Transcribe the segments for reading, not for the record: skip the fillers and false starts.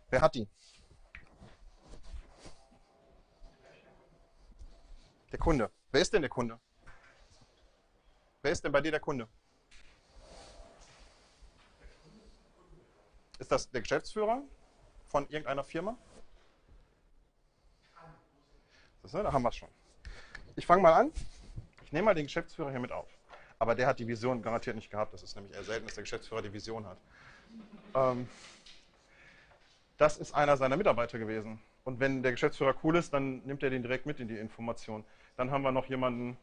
Wer hat die? Der Kunde. Wer ist denn der Kunde? Wer ist denn bei dir der Kunde? Ist das der Geschäftsführer von irgendeiner Firma? Da haben wir es schon. Ich fange mal an. Ich nehme mal den Geschäftsführer hier mit auf. Aber der hat die Vision garantiert nicht gehabt. Das ist nämlich eher selten, dass der Geschäftsführer die Vision hat. Das ist einer seiner Mitarbeiter gewesen. Und wenn der Geschäftsführer cool ist, dann nimmt er den direkt mit in die Information. Dann haben wir noch jemanden,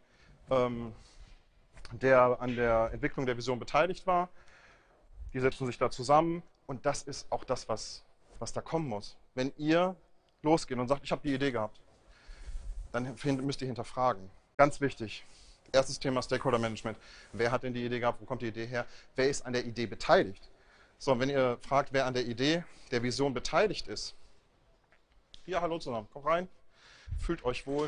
der an der Entwicklung der Vision beteiligt war. Die setzen sich da zusammen. Und das ist auch das, was da kommen muss. Wenn ihr losgeht und sagt, ich habe die Idee gehabt, dann müsst ihr hinterfragen. Ganz wichtig. Erstes Thema Stakeholder Management. Wer hat denn die Idee gehabt? Wo kommt die Idee her? Wer ist an der Idee beteiligt? So, und wenn ihr fragt, wer an der Idee der Vision beteiligt ist, ja, hallo zusammen, kommt rein, fühlt euch wohl.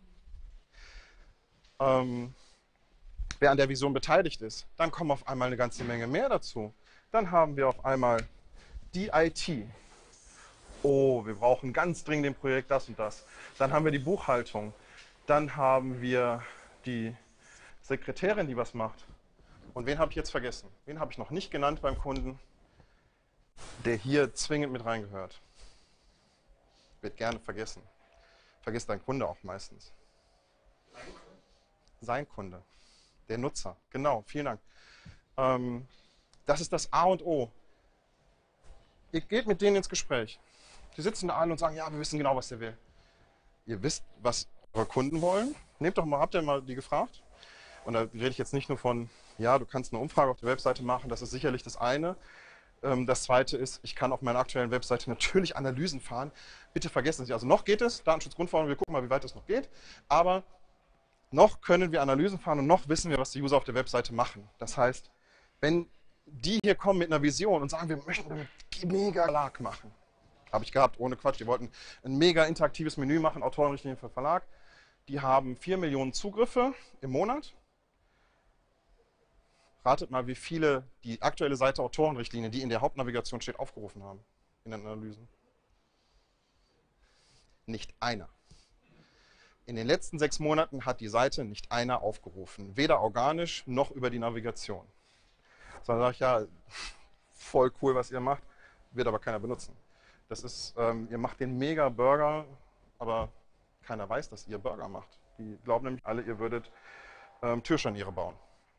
Wer an der Vision beteiligt ist, dann kommen auf einmal eine ganze Menge mehr dazu. Dann haben wir auf einmal die IT. Oh, wir brauchen ganz dringend im Projekt das und das. Dann haben wir die Buchhaltung. Dann haben wir die Sekretärin, die was macht. Und wen habe ich jetzt vergessen? Wen habe ich noch nicht genannt beim Kunden, der hier zwingend mit reingehört? Wird gerne vergessen. Vergisst dein Kunde auch meistens. Sein Kunde. Der Nutzer. Genau, vielen Dank. Das ist das A und O. Ihr geht mit denen ins Gespräch. Die sitzen da alle und sagen, ja, wir wissen genau, was der will. Ihr wisst, was eure Kunden wollen. Nehmt doch mal, habt ihr mal die gefragt? Und da rede ich jetzt nicht nur von, ja, du kannst eine Umfrage auf der Webseite machen, das ist sicherlich das eine. Das zweite ist, ich kann auf meiner aktuellen Webseite natürlich Analysen fahren. Bitte vergessen Sie nicht. Also noch geht es, Datenschutzgrundverordnung, wir gucken mal, wie weit das noch geht. Aber noch können wir Analysen fahren und noch wissen wir, was die User auf der Webseite machen. Das heißt, wenn die hier kommen mit einer Vision und sagen, wir möchten einen mega Verlag machen. Habe ich gehabt, ohne Quatsch. Die wollten ein mega interaktives Menü machen, Autorenrichtlinien für Verlag. Die haben 4 Millionen Zugriffe im Monat. Ratet mal, wie viele die aktuelle Seite Autorenrichtlinie, die in der Hauptnavigation steht, aufgerufen haben in den Analysen. Nicht einer. In den letzten 6 Monaten hat die Seite nicht einer aufgerufen. Weder organisch noch über die Navigation. Sondern sage ich, ja, voll cool, was ihr macht, wird aber keiner benutzen. Das ist, ihr macht den mega Burger, aber keiner weiß, dass ihr Burger macht. Die glauben nämlich alle, ihr würdet Türscharniere bauen.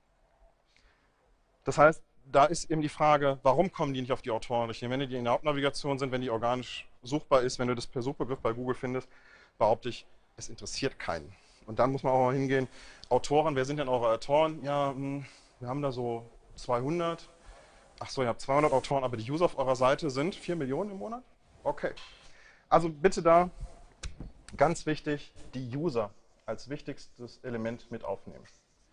Das heißt, da ist eben die Frage, warum kommen die nicht auf die Autorenrichtlinie? Wenn die in der Hauptnavigation sind, wenn die organisch suchbar ist, wenn du das per Suchbegriff bei Google findest, behaupte ich, es interessiert keinen. Und dann muss man auch mal hingehen, Autoren, wer sind denn eure Autoren? Ja, wir haben da so 200. Ach so, ihr habt 200 Autoren, aber die User auf eurer Seite sind 4 Millionen im Monat? Okay. Also bitte da, ganz wichtig, die User als wichtigstes Element mit aufnehmen.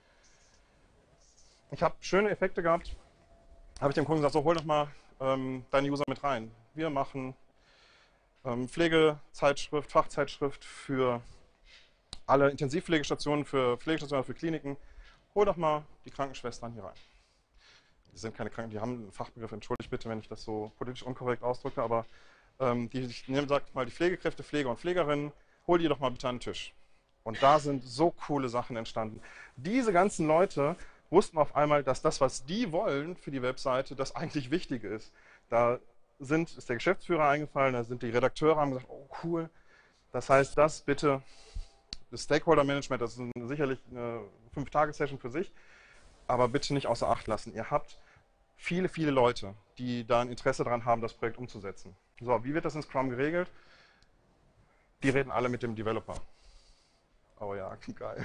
Ich habe schöne Effekte gehabt. Habe ich dem Kunden gesagt, so hol doch mal deine User mit rein. Wir machen Pflegezeitschrift, Fachzeitschrift für alle Intensivpflegestationen, für Pflegestationen, für Kliniken. Hol doch mal die Krankenschwestern hier rein. Die sind keine Kranken, die haben einen Fachbegriff, entschuldigt bitte, wenn ich das so politisch unkorrekt ausdrücke, aber ich sage mal die Pflegekräfte, Pfleger und Pflegerinnen, hol die doch mal bitte an den Tisch. Und da sind so coole Sachen entstanden. Diese ganzen Leute wussten auf einmal, dass das, was die wollen für die Webseite, das eigentlich Wichtige ist. Da ist der Geschäftsführer eingefallen, da sind die Redakteure, haben gesagt, oh cool. Das heißt, das bitte, das Stakeholder Management, das ist sicherlich eine 5-Tage-Session für sich, aber bitte nicht außer Acht lassen. Ihr habt viele, viele Leute, die da ein Interesse daran haben, das Projekt umzusetzen. So, wie wird das in Scrum geregelt? Die reden alle mit dem Developer. Oh ja, geil.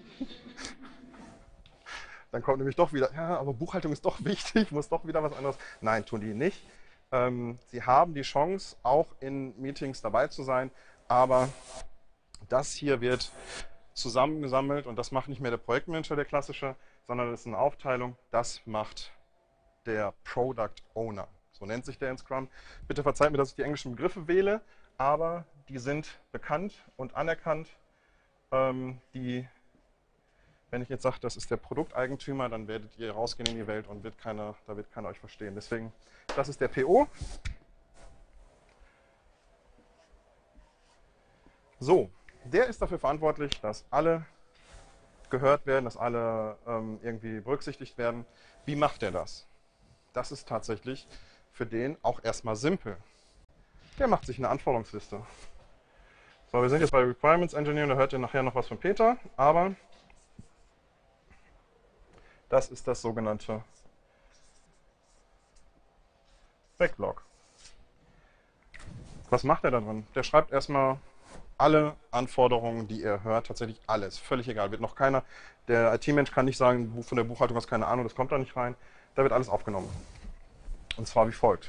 Dann kommt nämlich doch wieder, ja, aber Buchhaltung ist doch wichtig, muss doch wieder was anderes. Nein, tun die nicht. Sie haben die Chance, auch in Meetings dabei zu sein, aber das hier wird zusammengesammelt und das macht nicht mehr der Projektmanager, der klassische, sondern das ist eine Aufteilung, das macht der Product Owner. So nennt sich der in Scrum. Bitte verzeiht mir, dass ich die englischen Begriffe wähle, aber die sind bekannt und anerkannt. Wenn ich jetzt sage, das ist der Produkteigentümer, dann werdet ihr rausgehen in die Welt und da wird keiner euch verstehen. Deswegen, das ist der PO. So, der ist dafür verantwortlich, dass alle gehört werden, dass alle irgendwie berücksichtigt werden. Wie macht er das? Das ist tatsächlich für den auch erstmal simpel. Der macht sich eine Anforderungsliste. So, wir sind jetzt bei Requirements Engineering, da hört ihr nachher noch was von Peter, aber das ist das sogenannte Backlog. Was macht er da drin? Der schreibt erstmal alle Anforderungen, die er hört, tatsächlich alles, völlig egal. Wird noch keiner, der IT-Mensch kann nicht sagen, von der Buchhaltung hast keine Ahnung, das kommt da nicht rein. Da wird alles aufgenommen. Und zwar wie folgt.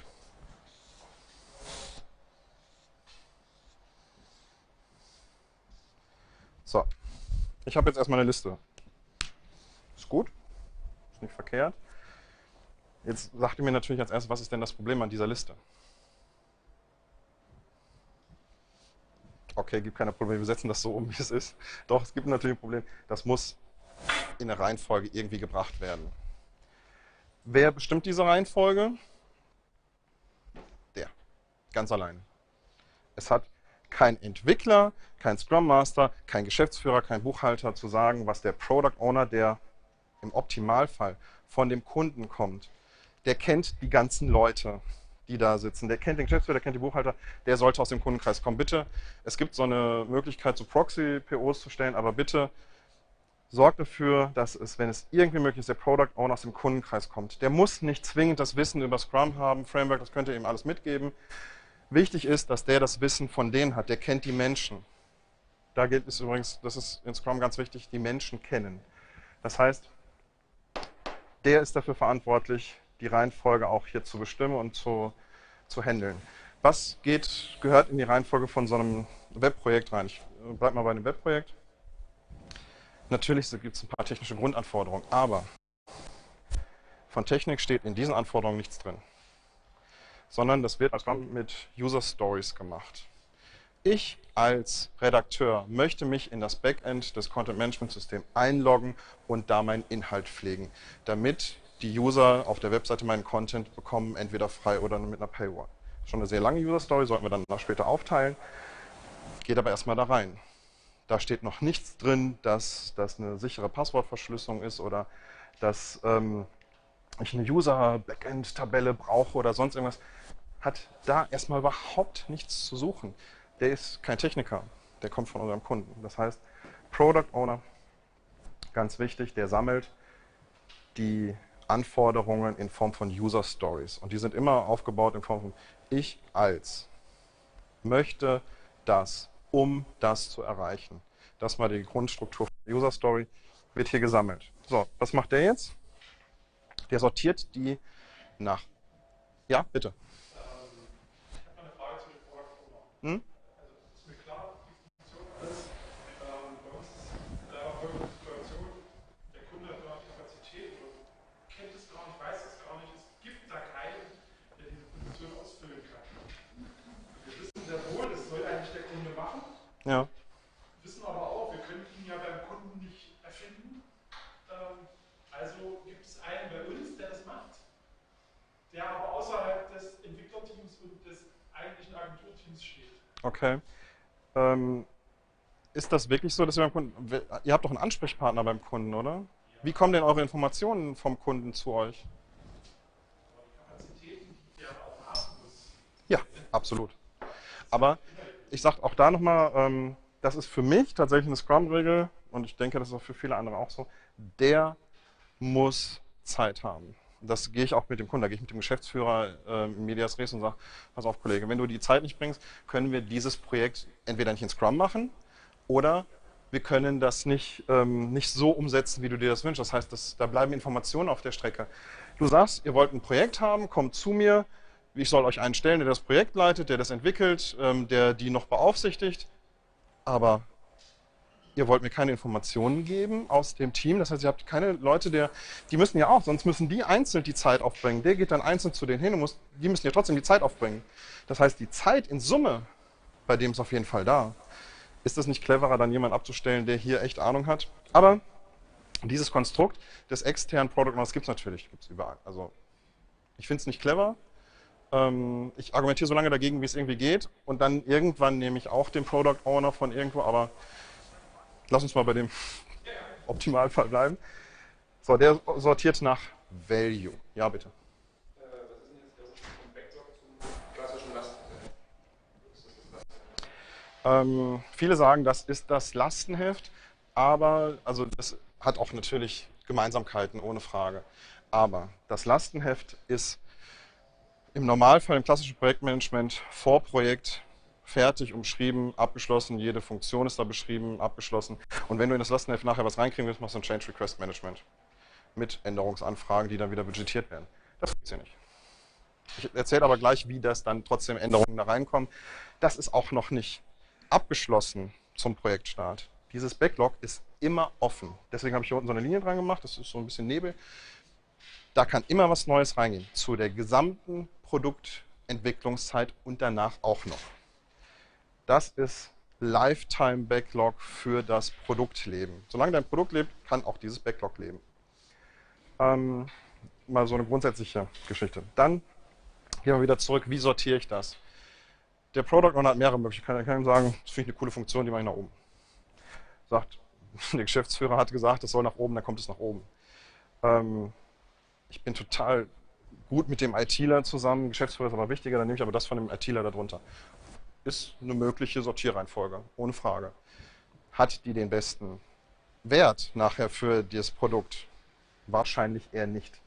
So, ich habe jetzt erstmal eine Liste. Ist gut, ist nicht verkehrt. Jetzt sagt ihr mir natürlich als erstes, was ist denn das Problem an dieser Liste? Okay, gibt keine Probleme, wir setzen das so um, wie es ist. Doch, es gibt natürlich ein Problem, das muss in der Reihenfolge irgendwie gebracht werden. Wer bestimmt diese Reihenfolge? Der, ganz allein. Es hat kein Entwickler, kein Scrum Master, kein Geschäftsführer, kein Buchhalter zu sagen, was der Product Owner, der im Optimalfall von dem Kunden kommt, der kennt die ganzen Leute, die da sitzen. Der kennt den Geschäftsführer, der kennt die Buchhalter, der sollte aus dem Kundenkreis kommen. Bitte, es gibt so eine Möglichkeit, so Proxy-POs zu stellen, aber bitte sorgt dafür, dass es, wenn es irgendwie möglich ist, der Product Owner aus dem Kundenkreis kommt. Der muss nicht zwingend das Wissen über Scrum haben, Framework, das könnt ihr ihm alles mitgeben. Wichtig ist, dass der das Wissen von denen hat, der kennt die Menschen. Da gilt es übrigens, das ist in Scrum ganz wichtig, die Menschen kennen. Das heißt, der ist dafür verantwortlich, die Reihenfolge auch hier zu bestimmen und zu handeln. Was gehört in die Reihenfolge von so einem Webprojekt rein? Ich bleibe mal bei einem Webprojekt. Natürlich gibt es ein paar technische Grundanforderungen, aber von Technik steht in diesen Anforderungen nichts drin. Sondern das wird mit User Stories gemacht. Ich als Redakteur möchte mich in das Backend des Content Management Systems einloggen und da meinen Inhalt pflegen, damit die User auf der Webseite meinen Content bekommen, entweder frei oder mit einer Paywall. Schon eine sehr lange User Story, sollten wir dann noch später aufteilen. Geht aber erstmal da rein. Da steht noch nichts drin, dass das eine sichere Passwortverschlüsselung ist oder dass ich eine User-Backend-Tabelle brauche oder sonst irgendwas. Hat da erstmal überhaupt nichts zu suchen. Der ist kein Techniker, der kommt von unserem Kunden. Das heißt, Product Owner, ganz wichtig, der sammelt die Anforderungen in Form von User Stories. Und die sind immer aufgebaut in Form von ich als möchte das, um das zu erreichen. Das war die Grundstruktur von der User Story, wird hier gesammelt. So, was macht der jetzt? Der sortiert die nach. Ja, bitte. Ich habe eine Frage zu dem Product Owner. Hm? Also ist mir klar, wie die Funktion ist. Bei uns ist leider folgende Situation, der Kunde hat gar nicht Kapazität oder kennt es gar nicht, weiß es gar nicht. Es gibt da keinen, der diese Position ausfüllen kann. Wir wissen sehr wohl, das soll eigentlich der Kunde machen. Ja. Wissen aber auch, wir können ihn ja beim Kunden nicht erfinden. Also gibt es einen bei uns, der das macht, der aber außerhalb des Entwicklerteams und des eigentlichen Agenturteams steht. Okay. Ist das wirklich so, dass ihr beim Kunden, ihr habt doch einen Ansprechpartner beim Kunden, oder? Ja. Wie kommen denn eure Informationen vom Kunden zu euch? Aber die Kapazitäten, die der auch haben muss. Ja, absolut. Aber ich sage auch da nochmal, das ist für mich tatsächlich eine Scrum-Regel und ich denke, das ist auch für viele andere auch so. Der muss Zeit haben. Das gehe ich auch mit dem Kunden, da gehe ich mit dem Geschäftsführer in Medias Res und sage, pass auf Kollege, wenn du die Zeit nicht bringst, können wir dieses Projekt entweder nicht in Scrum machen oder wir können das nicht so umsetzen, wie du dir das wünschst. Das heißt, da bleiben Informationen auf der Strecke. Du sagst, ihr wollt ein Projekt haben, kommt zu mir, ich soll euch einen stellen, der das Projekt leitet, der das entwickelt, der die noch beaufsichtigt, aber ihr wollt mir keine Informationen geben aus dem Team. Das heißt, ihr habt keine Leute, die müssen ja auch, sonst müssen die einzeln die Zeit aufbringen. Der geht dann einzeln zu denen hin und die müssen ja trotzdem die Zeit aufbringen. Das heißt, die Zeit in Summe, bei dem ist auf jeden Fall da. Ist es nicht cleverer, dann jemanden abzustellen, der hier echt Ahnung hat? Aber dieses Konstrukt des externen Product Owners gibt es natürlich, gibt es überall. Also ich finde es nicht clever, Ich argumentiere so lange dagegen, wie es irgendwie geht. Und dann irgendwann nehme ich auch den Product Owner von irgendwo. Aber lass uns mal bei dem Optimalfall bleiben. So, der sortiert nach Value. Ja, bitte. Was ist denn jetzt der Unterschied vom Backlog zum klassischen Lastenheft? Viele sagen, das ist das Lastenheft. Aber, also das hat auch natürlich Gemeinsamkeiten, ohne Frage. Aber das Lastenheft ist im Normalfall im klassischen Projektmanagement vor Projekt fertig, umschrieben, abgeschlossen. Jede Funktion ist da beschrieben, abgeschlossen. Und wenn du in das Lastenheft nachher was reinkriegen willst, machst du ein Change Request Management mit Änderungsanfragen, die dann wieder budgetiert werden. Das gibt es hier nicht. Ich erzähle aber gleich, wie das dann trotzdem Änderungen da reinkommen. Das ist auch noch nicht abgeschlossen zum Projektstart. Dieses Backlog ist immer offen. Deswegen habe ich hier unten so eine Linie dran gemacht. Das ist so ein bisschen Nebel. Da kann immer was Neues reingehen. Zu der gesamten Produktentwicklungszeit und danach auch noch. Das ist Lifetime Backlog für das Produktleben. Solange dein Produkt lebt, kann auch dieses Backlog leben. Mal so eine grundsätzliche Geschichte. Dann gehen wir wieder zurück. Wie sortiere ich das? Der Product Owner hat mehrere Möglichkeiten. Er kann ihm sagen, das finde ich eine coole Funktion, die mache ich nach oben. Sagt, der Geschäftsführer hat gesagt, das soll nach oben, dann kommt es nach oben. Ich bin total gut mit dem ITler zusammen, Geschäftsführer ist aber wichtiger, dann nehme ich aber das von dem ITler darunter. Ist eine mögliche Sortierreihenfolge, ohne Frage. Hat die den besten Wert nachher für das Produkt? Wahrscheinlich eher nicht.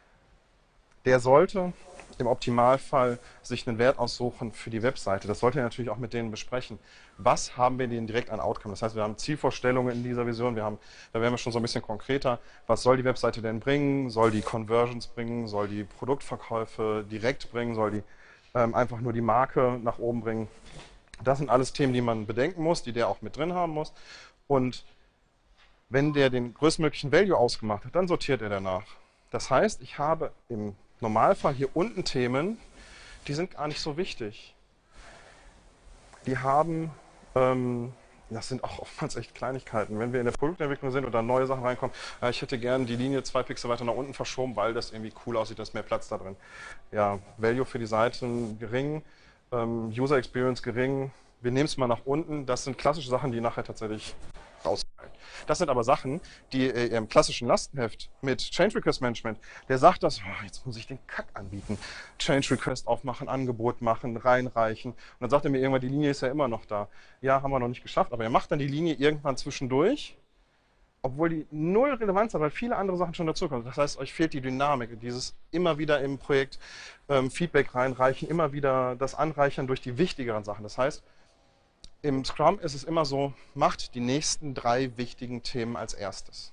Der sollte im Optimalfall sich einen Wert aussuchen für die Webseite. Das sollte er natürlich auch mit denen besprechen. Was haben wir denen direkt an Outcome? Das heißt, wir haben Zielvorstellungen in dieser Vision. Da werden wir schon so ein bisschen konkreter. Was soll die Webseite denn bringen? Soll die Conversions bringen? Soll die Produktverkäufe direkt bringen? Soll die einfach nur die Marke nach oben bringen? Das sind alles Themen, die man bedenken muss, die der auch mit drin haben muss. Und wenn der den größtmöglichen Value ausgemacht hat, dann sortiert er danach. Das heißt, ich habe im Normalfall hier unten Themen, die sind gar nicht so wichtig. Die haben, das sind auch oftmals echt Kleinigkeiten. Wenn wir in der Produktentwicklung sind oder neue Sachen reinkommen, ich hätte gern die Linie 2 Pixel weiter nach unten verschoben, weil das irgendwie cool aussieht, da ist mehr Platz da drin. Ja, Value für die Seiten gering, User Experience gering, wir nehmen es mal nach unten. Das sind klassische Sachen, die nachher tatsächlich rausfallen. Das sind aber Sachen, die im klassischen Lastenheft mit Change Request Management, der sagt das, oh, jetzt muss ich den Kack anbieten. Change Request aufmachen, Angebot machen, reinreichen. Und dann sagt er mir irgendwann, die Linie ist ja immer noch da. Ja, haben wir noch nicht geschafft, aber er macht dann die Linie irgendwann zwischendurch, obwohl die null Relevanz hat, weil viele andere Sachen schon dazukommen. Das heißt, euch fehlt die Dynamik, dieses immer wieder im Projekt Feedback reinreichen, immer wieder das Anreichern durch die wichtigeren Sachen. Das heißt, im Scrum ist es immer so, macht die nächsten 3 wichtigen Themen als erstes.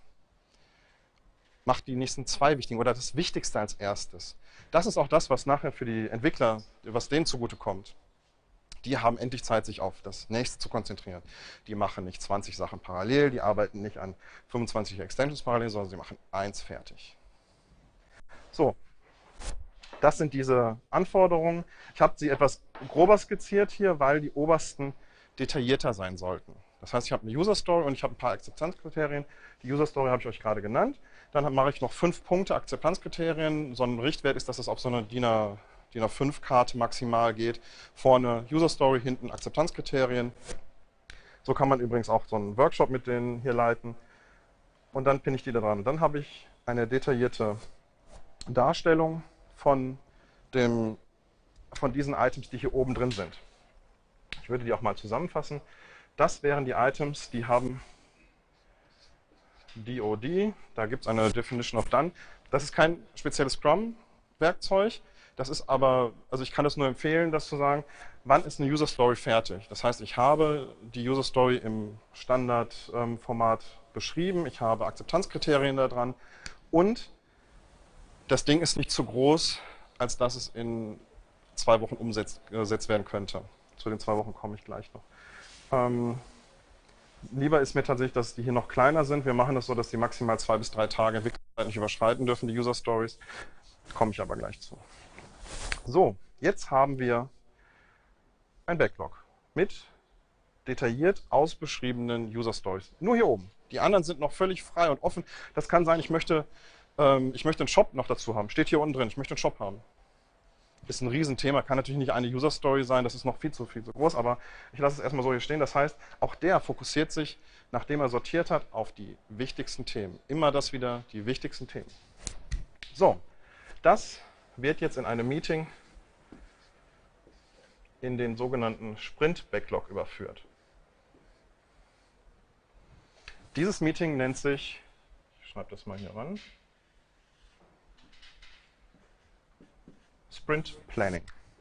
Macht die nächsten 2 wichtigen oder das Wichtigste als erstes. Das ist auch das, was nachher für die Entwickler, was denen zugutekommt. Die haben endlich Zeit, sich auf das Nächste zu konzentrieren. Die machen nicht 20 Sachen parallel, die arbeiten nicht an 25 Extensions parallel, sondern sie machen 1 fertig. So, das sind diese Anforderungen. Ich habe sie etwas grober skizziert hier, weil die obersten detaillierter sein sollten. Das heißt, ich habe eine User Story und ich habe ein paar Akzeptanzkriterien. Die User Story habe ich euch gerade genannt. Dann mache ich noch 5 Punkte Akzeptanzkriterien. So ein Richtwert ist, dass es auf so eine DIN A5-Karte maximal geht. Vorne User Story, hinten Akzeptanzkriterien. So kann man übrigens auch so einen Workshop mit denen hier leiten. Und dann pinne ich die da dran. Und dann habe ich eine detaillierte Darstellung von diesen Items, die hier oben drin sind. Ich würde die auch mal zusammenfassen. Das wären die Items, die haben DOD, da gibt es eine Definition of Done. Das ist kein spezielles Scrum-Werkzeug, das ist aber, also ich kann das nur empfehlen, das zu sagen, wann ist eine User Story fertig? Das heißt, ich habe die User Story im Standardformat beschrieben, ich habe Akzeptanzkriterien da dran und das Ding ist nicht zu groß, als dass es in 2 Wochen umgesetzt werden könnte. Zu den 2 Wochen komme ich gleich noch. Lieber ist mir tatsächlich, dass die hier noch kleiner sind. Wir machen das so, dass die maximal 2 bis 3 Tage Entwicklungszeit nicht überschreiten dürfen, die User Stories. Komme ich aber gleich zu. So, jetzt haben wir ein Backlog mit detailliert ausbeschriebenen User Stories. Nur hier oben. Die anderen sind noch völlig frei und offen. Das kann sein, ich möchte einen Shop noch dazu haben. Steht hier unten drin, ich möchte einen Shop haben. ist ein Riesenthema, kann natürlich nicht eine User-Story sein, das ist noch viel zu groß, aber ich lasse es erstmal so hier stehen. Das heißt, auch der fokussiert sich, nachdem er sortiert hat, auf die wichtigsten Themen. Immer das wieder, die wichtigsten Themen. So, das wird jetzt in einem Meeting in den sogenannten Sprint-Backlog überführt. Dieses Meeting nennt sich, ich schreibe das mal hier ran, Sprint Planning.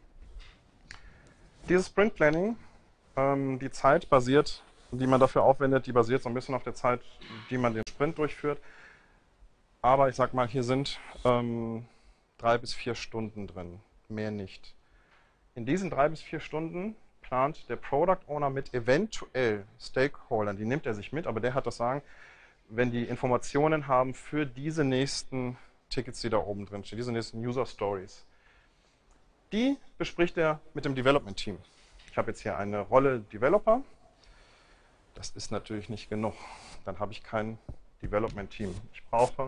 Dieses Sprint Planning, die Zeit basiert, die man dafür aufwendet, die basiert so ein bisschen auf der Zeit, die man den Sprint durchführt. Aber ich sag mal, hier sind 3 bis 4 Stunden drin, mehr nicht. In diesen 3 bis 4 Stunden plant der Product Owner mit eventuell Stakeholdern, die nimmt er sich mit, aber der hat das Sagen, wenn die Informationen haben für diese nächsten Tickets, die da oben drin stehen, diese nächsten User Stories. Die bespricht er mit dem Development Team. Ich habe jetzt hier eine Rolle Developer. Das ist natürlich nicht genug. Dann habe ich kein Development Team. Ich brauche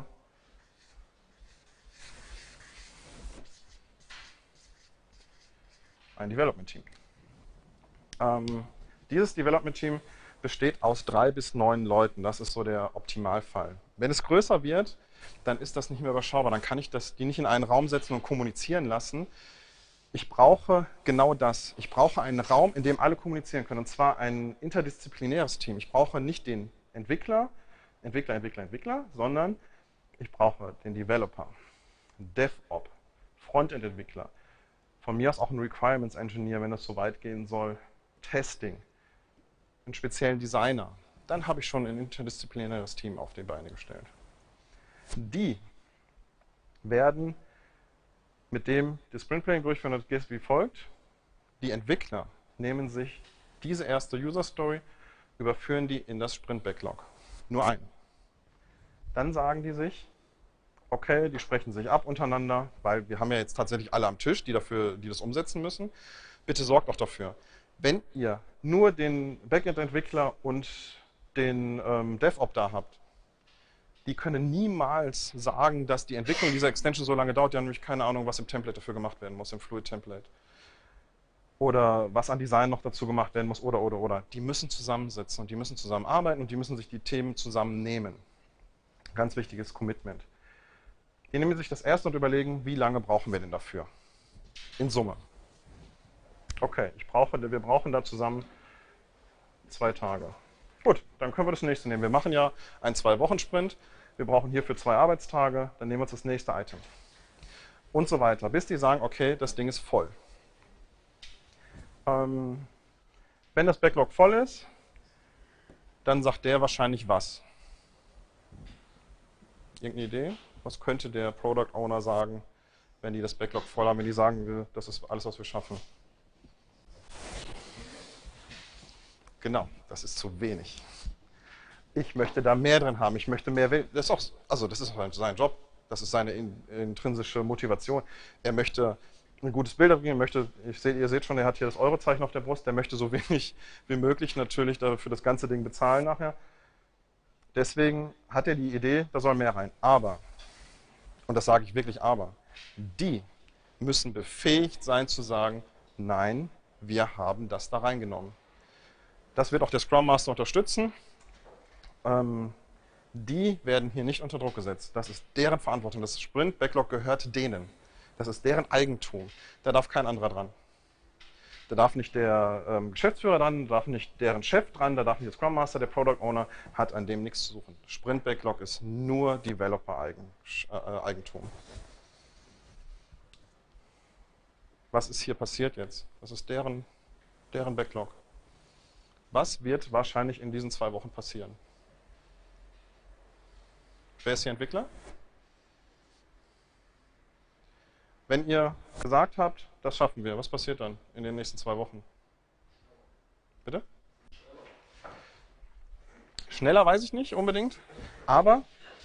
ein Development Team. Dieses Development Team besteht aus 3 bis 9 Leuten. Das ist so der Optimalfall. Wenn es größer wird, dann ist das nicht mehr überschaubar. Dann kann ich die nicht in einen Raum setzen und kommunizieren lassen. Ich brauche genau das. Ich brauche einen Raum, in dem alle kommunizieren können. Und zwar ein interdisziplinäres Team. Ich brauche nicht den Entwickler, sondern ich brauche den Developer, DevOps, Frontend-Entwickler. Von mir aus auch ein Requirements Engineer, wenn das so weit gehen soll. Testing, einen speziellen Designer. Dann habe ich schon ein interdisziplinäres Team auf die Beine gestellt. Die werden mit dem das Sprint Planning durchführen, das geht wie folgt. Die Entwickler nehmen sich diese erste User Story, überführen die in das Sprint Backlog. Nur einen. Dann sagen die sich, okay, die sprechen sich ab untereinander, weil wir haben ja jetzt tatsächlich alle am Tisch, die das umsetzen müssen. Bitte sorgt auch dafür, wenn ihr nur den Backend-Entwickler und den DevOps da habt, die können niemals sagen, dass die Entwicklung dieser Extension so lange dauert. Die haben nämlich keine Ahnung, was im Template dafür gemacht werden muss, im Fluid-Template. Oder was an Design noch dazu gemacht werden muss, oder. Die müssen zusammensitzen und die müssen zusammenarbeiten und die müssen sich die Themen zusammennehmen. Ganz wichtiges Commitment. Die nehmen sich das erst und überlegen, wie lange brauchen wir denn dafür? In Summe. Okay, wir brauchen da zusammen 2 Tage. Gut, dann können wir das nächste nehmen. Wir machen ja einen 2-Wochen-Sprint. Wir brauchen hierfür 2 Arbeitstage. Dann nehmen wir uns das nächste Item. Und so weiter, bis die sagen, okay, das Ding ist voll. Wenn das Backlog voll ist, dann sagt der wahrscheinlich was. Irgendeine Idee? Was könnte der Product Owner sagen, wenn die das Backlog voll haben, wenn die sagen, das ist alles, was wir schaffen? Genau, das ist zu wenig. Ich möchte da mehr drin haben. Ich möchte mehr. Das ist auch sein Job. Das ist seine intrinsische Motivation. Er möchte ein gutes Bild bringen. Ihr seht schon, er hat hier das Eurozeichen auf der Brust. Der möchte so wenig wie möglich natürlich dafür das ganze Ding bezahlen nachher. Deswegen hat er die Idee, da soll mehr rein. Aber, und das sage ich wirklich aber, die müssen befähigt sein zu sagen, nein, wir haben das da reingenommen. Das wird auch der Scrum Master unterstützen. Die werden hier nicht unter Druck gesetzt. Das ist deren Verantwortung. Das Sprint Backlog gehört denen. Das ist deren Eigentum. Da darf kein anderer dran. Da darf nicht der Geschäftsführer dran, da darf nicht deren Chef dran, da darf nicht der Scrum Master, der Product Owner hat an dem nichts zu suchen. Sprint Backlog ist nur Developer-Eigentum. Was ist hier passiert jetzt? Das ist deren Backlog. Was wird wahrscheinlich in diesen 2 Wochen passieren? Wer ist hier Entwickler? Wenn ihr gesagt habt, das schaffen wir, was passiert dann in den nächsten 2 Wochen? Bitte? Schneller weiß ich nicht unbedingt, aber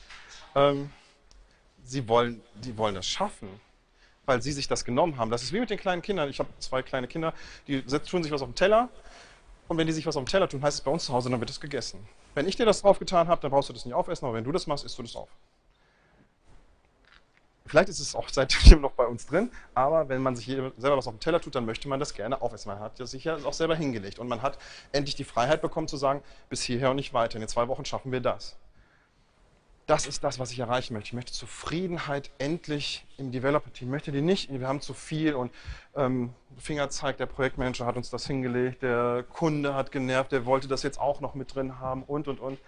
die wollen das schaffen, weil sie sich das genommen haben. Das ist wie mit den kleinen Kindern. Ich habe 2 kleine Kinder, die tun sich was auf den Teller und wenn die sich was auf den Teller tun, heißt es bei uns zu Hause, dann wird es gegessen. Wenn ich dir das drauf getan habe, dann brauchst du das nicht aufessen, aber wenn du das machst, isst du das auf. Vielleicht ist es auch seitdem noch bei uns drin, aber wenn man sich selber was auf den Teller tut, dann möchte man das gerne aufessen. Man hat sich ja auch selber hingelegt und man hat endlich die Freiheit bekommen zu sagen, bis hierher und nicht weiter. In den 2 Wochen schaffen wir das. Das ist das, was ich erreichen möchte. Ich möchte Zufriedenheit endlich im Developer-Team. Ich möchte die nicht, wir haben zu viel und Fingerzeig, der Projektmanager hat uns das hingelegt, der Kunde hat genervt, der wollte das jetzt auch noch mit drin haben und.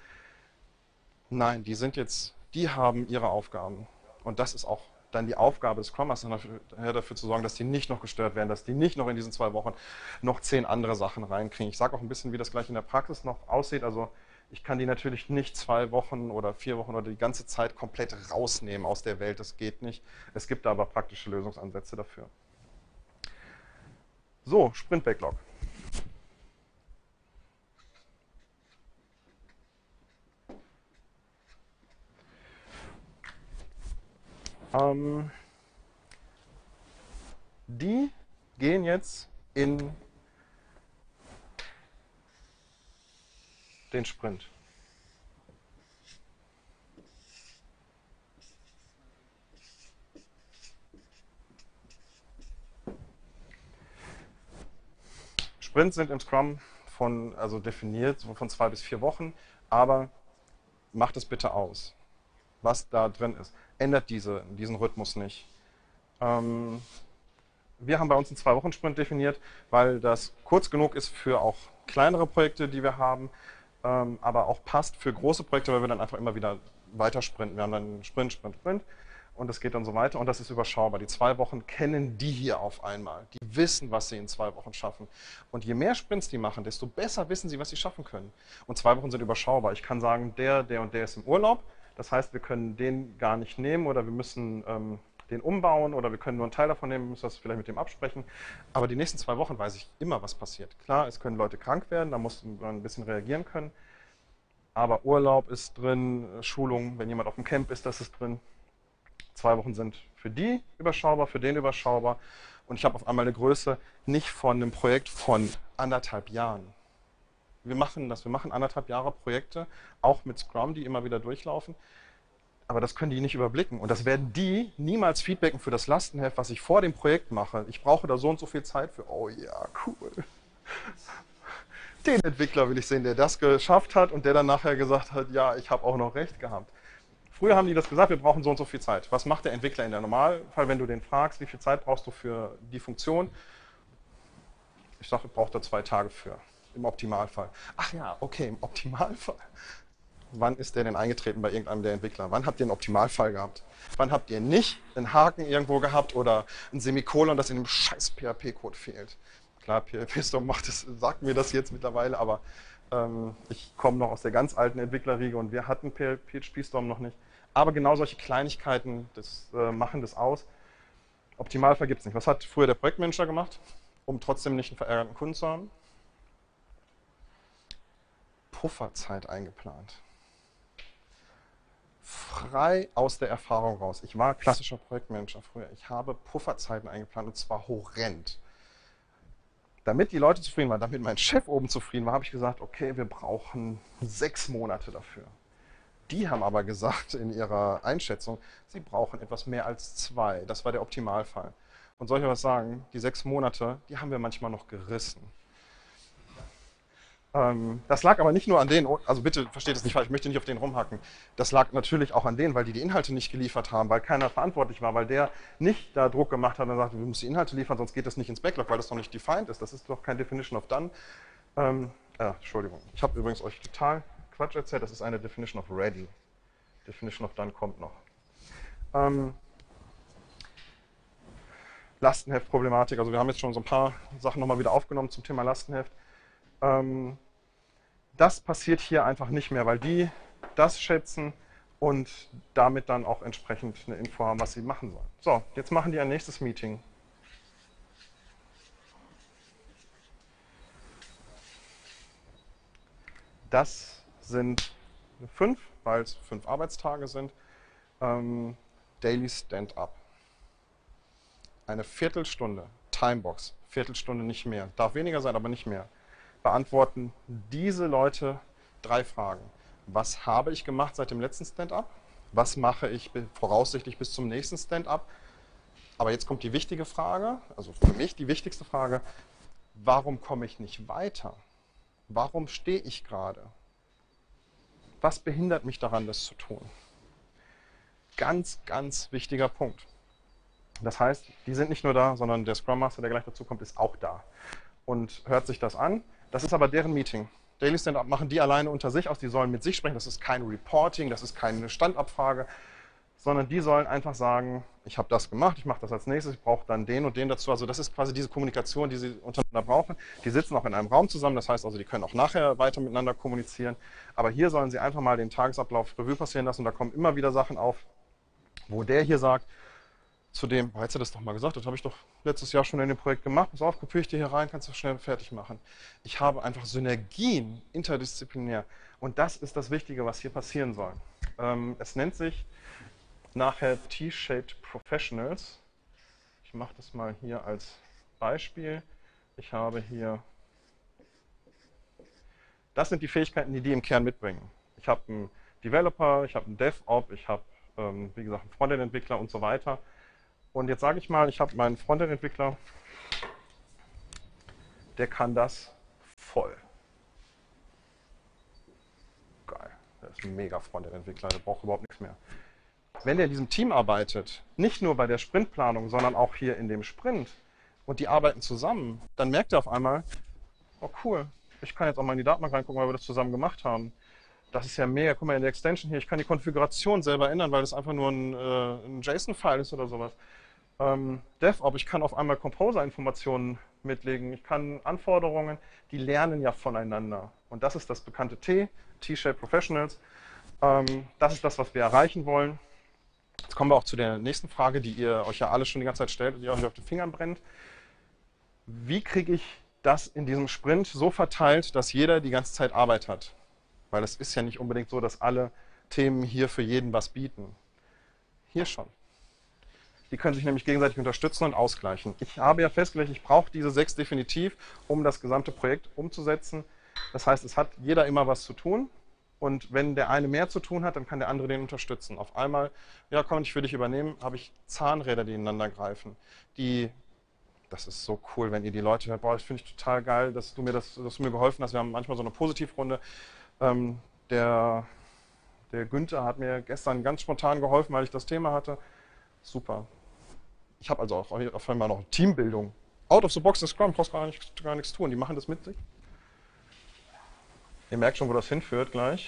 Nein, die haben ihre Aufgaben. Und das ist auch dann die Aufgabe des Scrum Masters, dafür zu sorgen, dass die nicht noch gestört werden, dass die nicht noch in diesen 2 Wochen noch 10 andere Sachen reinkriegen. Ich sage auch ein bisschen, wie das gleich in der Praxis noch aussieht. Also ich kann die natürlich nicht 2 Wochen oder 4 Wochen oder die ganze Zeit komplett rausnehmen aus der Welt. Das geht nicht. Es gibt da aber praktische Lösungsansätze dafür. So, Sprint Backlog. Die gehen jetzt in den Sprint. Sprints sind im Scrum definiert von 2 bis 4 Wochen, aber macht es bitte aus, was da drin ist. Ändert diesen Rhythmus nicht. Wir haben bei uns einen 2-Wochen-Sprint definiert, weil das kurz genug ist für auch kleinere Projekte, die wir haben, aber auch passt für große Projekte, weil wir dann einfach immer wieder weiter sprinten. Wir haben dann Sprint und das geht dann so weiter und das ist überschaubar. Die 2 Wochen kennen die hier auf einmal. Die wissen, was sie in 2 Wochen schaffen. Und je mehr Sprints die machen, desto besser wissen sie, was sie schaffen können. Und 2 Wochen sind überschaubar. Ich kann sagen, der und der ist im Urlaub. Das heißt, wir können den gar nicht nehmen oder wir müssen den umbauen oder wir können nur einen Teil davon nehmen, müssen das vielleicht mit dem absprechen. Aber die nächsten 2 Wochen weiß ich immer, was passiert. Klar, es können Leute krank werden, da muss man ein bisschen reagieren können. Aber Urlaub ist drin, Schulung, wenn jemand auf dem Camp ist, das ist drin. 2 Wochen sind für die überschaubar, für den überschaubar. Und ich habe auf einmal eine Größe nicht von einem Projekt von 1,5 Jahren. Wir machen 1,5 Jahre Projekte, auch mit Scrum, die immer wieder durchlaufen. Aber das können die nicht überblicken. Und das werden die niemals feedbacken für das Lastenheft, was ich vor dem Projekt mache. Ich brauche da so und so viel Zeit für. Oh ja, cool. Den Entwickler will ich sehen, der das geschafft hat und der dann nachher gesagt hat, ja, ich habe auch noch recht gehabt. Früher haben die das gesagt, wir brauchen so und so viel Zeit. Was macht der Entwickler in der Normalfall, wenn du den fragst, wie viel Zeit brauchst du für die Funktion? Ich sage, ich brauche da 2 Tage für, im Optimalfall. Ach ja, okay, im Optimalfall. Wann ist der denn eingetreten bei irgendeinem der Entwickler? Wann habt ihr einen Optimalfall gehabt? Wann habt ihr nicht einen Haken irgendwo gehabt oder ein Semikolon, das in dem scheiß PHP-Code fehlt? Klar, PHP-Storm sagt mir das jetzt mittlerweile, aber ich komme noch aus der ganz alten Entwicklerriege und wir hatten PHP-Storm noch nicht. Aber genau solche Kleinigkeiten machen das aus. Optimalfall gibt es nicht. Was hat früher der Projektmanager gemacht, um trotzdem nicht einen verärgerten Kunden zu haben? Pufferzeit eingeplant. Frei aus der Erfahrung raus. Ich war klassischer Projektmanager früher. Ich habe Pufferzeiten eingeplant und zwar horrend. Damit die Leute zufrieden waren, damit mein Chef oben zufrieden war, habe ich gesagt, okay, wir brauchen 6 Monate dafür. Die haben aber gesagt in ihrer Einschätzung, sie brauchen etwas mehr als 2. Das war der Optimalfall. Und soll ich was sagen, die 6 Monate, die haben wir manchmal noch gerissen. Das lag aber nicht nur an denen, also bitte versteht es nicht falsch, ich möchte nicht auf denen rumhacken. Das lag natürlich auch an denen, weil die Inhalte nicht geliefert haben, weil keiner verantwortlich war, weil der nicht da Druck gemacht hat und sagte, wir müssen die Inhalte liefern, sonst geht das nicht ins Backlog, weil das noch nicht defined ist. Das ist doch kein Definition of Done. Entschuldigung, ich habe übrigens euch total Quatsch erzählt, das ist eine Definition of Ready. Definition of Done kommt noch. Lastenheft-Problematik, also wir haben jetzt schon so ein paar Sachen nochmal wieder aufgenommen zum Thema Lastenheft. Das passiert hier einfach nicht mehr, weil die das schätzen und damit dann auch entsprechend eine Info haben, was sie machen sollen. So, jetzt machen die ein nächstes Meeting. Das sind 5, weil es 5 Arbeitstage sind. Daily Stand-up. Eine Viertelstunde, Timebox, Viertelstunde nicht mehr. Darf weniger sein, aber nicht mehr. Beantworten diese Leute 3 Fragen. Was habe ich gemacht seit dem letzten Stand-up? Was mache ich voraussichtlich bis zum nächsten Stand-up? Aber jetzt kommt die wichtige Frage, also für mich die wichtigste Frage, warum komme ich nicht weiter? Warum stehe ich gerade? Was behindert mich daran, das zu tun? Ganz, ganz wichtiger Punkt. Das heißt, die sind nicht nur da, sondern der Scrum Master, der gleich dazu kommt, ist auch da und hört sich das an. Das ist aber deren Meeting. Daily Stand-up machen die alleine unter sich aus, die sollen mit sich sprechen. Das ist kein Reporting, das ist keine Standabfrage, sondern die sollen einfach sagen, ich habe das gemacht, ich mache das als nächstes, ich brauche dann den und den dazu. Also das ist quasi diese Kommunikation, die sie untereinander brauchen. Die sitzen auch in einem Raum zusammen, das heißt also, die können auch nachher weiter miteinander kommunizieren. Aber hier sollen sie einfach mal den Tagesablauf Revue passieren lassen und da kommen immer wieder Sachen auf, wo der hier sagt, zu dem, hättest du das doch mal gesagt, das habe ich doch letztes Jahr schon in dem Projekt gemacht, pass auf, kopiere ich dir hier rein, kannst du schnell fertig machen. Ich habe einfach Synergien interdisziplinär und das ist das Wichtige, was hier passieren soll. Es nennt sich nachher T-Shaped Professionals. Ich mache das mal hier als Beispiel. Ich habe hier, das sind die Fähigkeiten, die im Kern mitbringen. Ich habe einen Developer, ich habe einen DevOps, ich habe, wie gesagt, einen Frontend-Entwickler und so weiter. Und jetzt sage ich mal, ich habe meinen Frontend-Entwickler, der kann das voll. Geil, der ist ein mega Frontend-Entwickler, der braucht überhaupt nichts mehr. Wenn der in diesem Team arbeitet, nicht nur bei der Sprintplanung, sondern auch hier in dem Sprint und die arbeiten zusammen, dann merkt er auf einmal, oh cool, ich kann jetzt auch mal in die Datenbank reingucken, weil wir das zusammen gemacht haben. Das ist ja mega, guck mal in der Extension hier, ich kann die Konfiguration selber ändern, weil das einfach nur ein JSON-File ist oder sowas. DevOps, ich kann auf einmal Composer-Informationen mitlegen, ich kann Anforderungen, die lernen ja voneinander. Und das ist das bekannte T-Shaped Professionals. Das ist das, was wir erreichen wollen. Jetzt kommen wir auch zu der nächsten Frage, die ihr euch ja alle schon die ganze Zeit stellt und die euch auf den Fingern brennt. Wie kriege ich das in diesem Sprint so verteilt, dass jeder die ganze Zeit Arbeit hat? Weil es ist ja nicht unbedingt so, dass alle Themen hier für jeden was bieten. Hier schon. Die können sich nämlich gegenseitig unterstützen und ausgleichen. Ich habe ja festgelegt, ich brauche diese 6 definitiv, um das gesamte Projekt umzusetzen. Das heißt, es hat jeder immer was zu tun. Und wenn der eine mehr zu tun hat, dann kann der andere den unterstützen. Auf einmal, ja komm, ich will dich übernehmen, habe ich Zahnräder, die ineinander greifen. Das ist so cool, wenn ihr die Leute hört, boah, das finde ich total geil, dass du mir geholfen hast. Wir haben manchmal so eine Positivrunde. Der Günther hat mir gestern ganz spontan geholfen, weil ich das Thema hatte. Super. Ich habe also auch auf einmal noch Teambildung. Out of the box in Scrum, brauchst gar nichts tun. Die machen das mit sich. Ihr merkt schon, wo das hinführt gleich.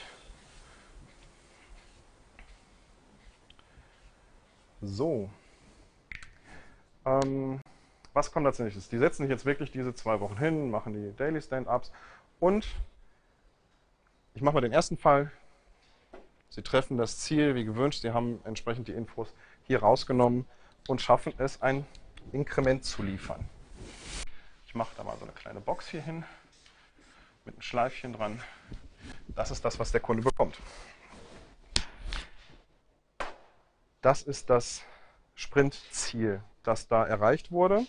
So. Was kommt als nächstes? Die setzen sich jetzt wirklich diese 2 Wochen hin, machen die Daily Stand-Ups und ich mache mal den ersten Fall. Sie treffen das Ziel, wie gewünscht, Sie haben entsprechend die Infos hier rausgenommen und schaffen es, ein Inkrement zu liefern. Ich mache da mal so eine kleine Box hier hin mit einem Schleifchen dran. Das ist das, was der Kunde bekommt. Das ist das Sprintziel, das da erreicht wurde.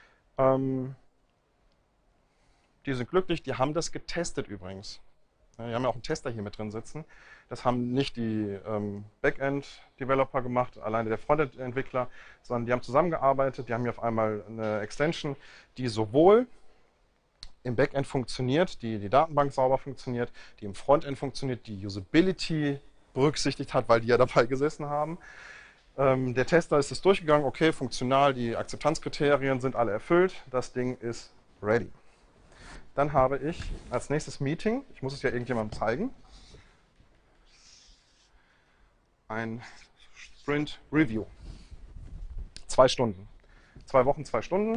Die sind glücklich, die haben das getestet übrigens. Wir haben ja auch einen Tester hier mit drin sitzen. Das haben nicht die Backend-Developer gemacht, alleine der Frontend-Entwickler, sondern die haben zusammengearbeitet. Die haben hier auf einmal eine Extension, die sowohl im Backend funktioniert, die Datenbank sauber funktioniert, die im Frontend funktioniert, die Usability berücksichtigt hat, weil die ja dabei gesessen haben. Der Tester ist es durchgegangen, okay, funktional, die Akzeptanzkriterien sind alle erfüllt, das Ding ist ready. Dann habe ich als nächstes Meeting, ich muss es ja irgendjemandem zeigen, ein Sprint Review. 2 Stunden. 2 Wochen, 2 Stunden.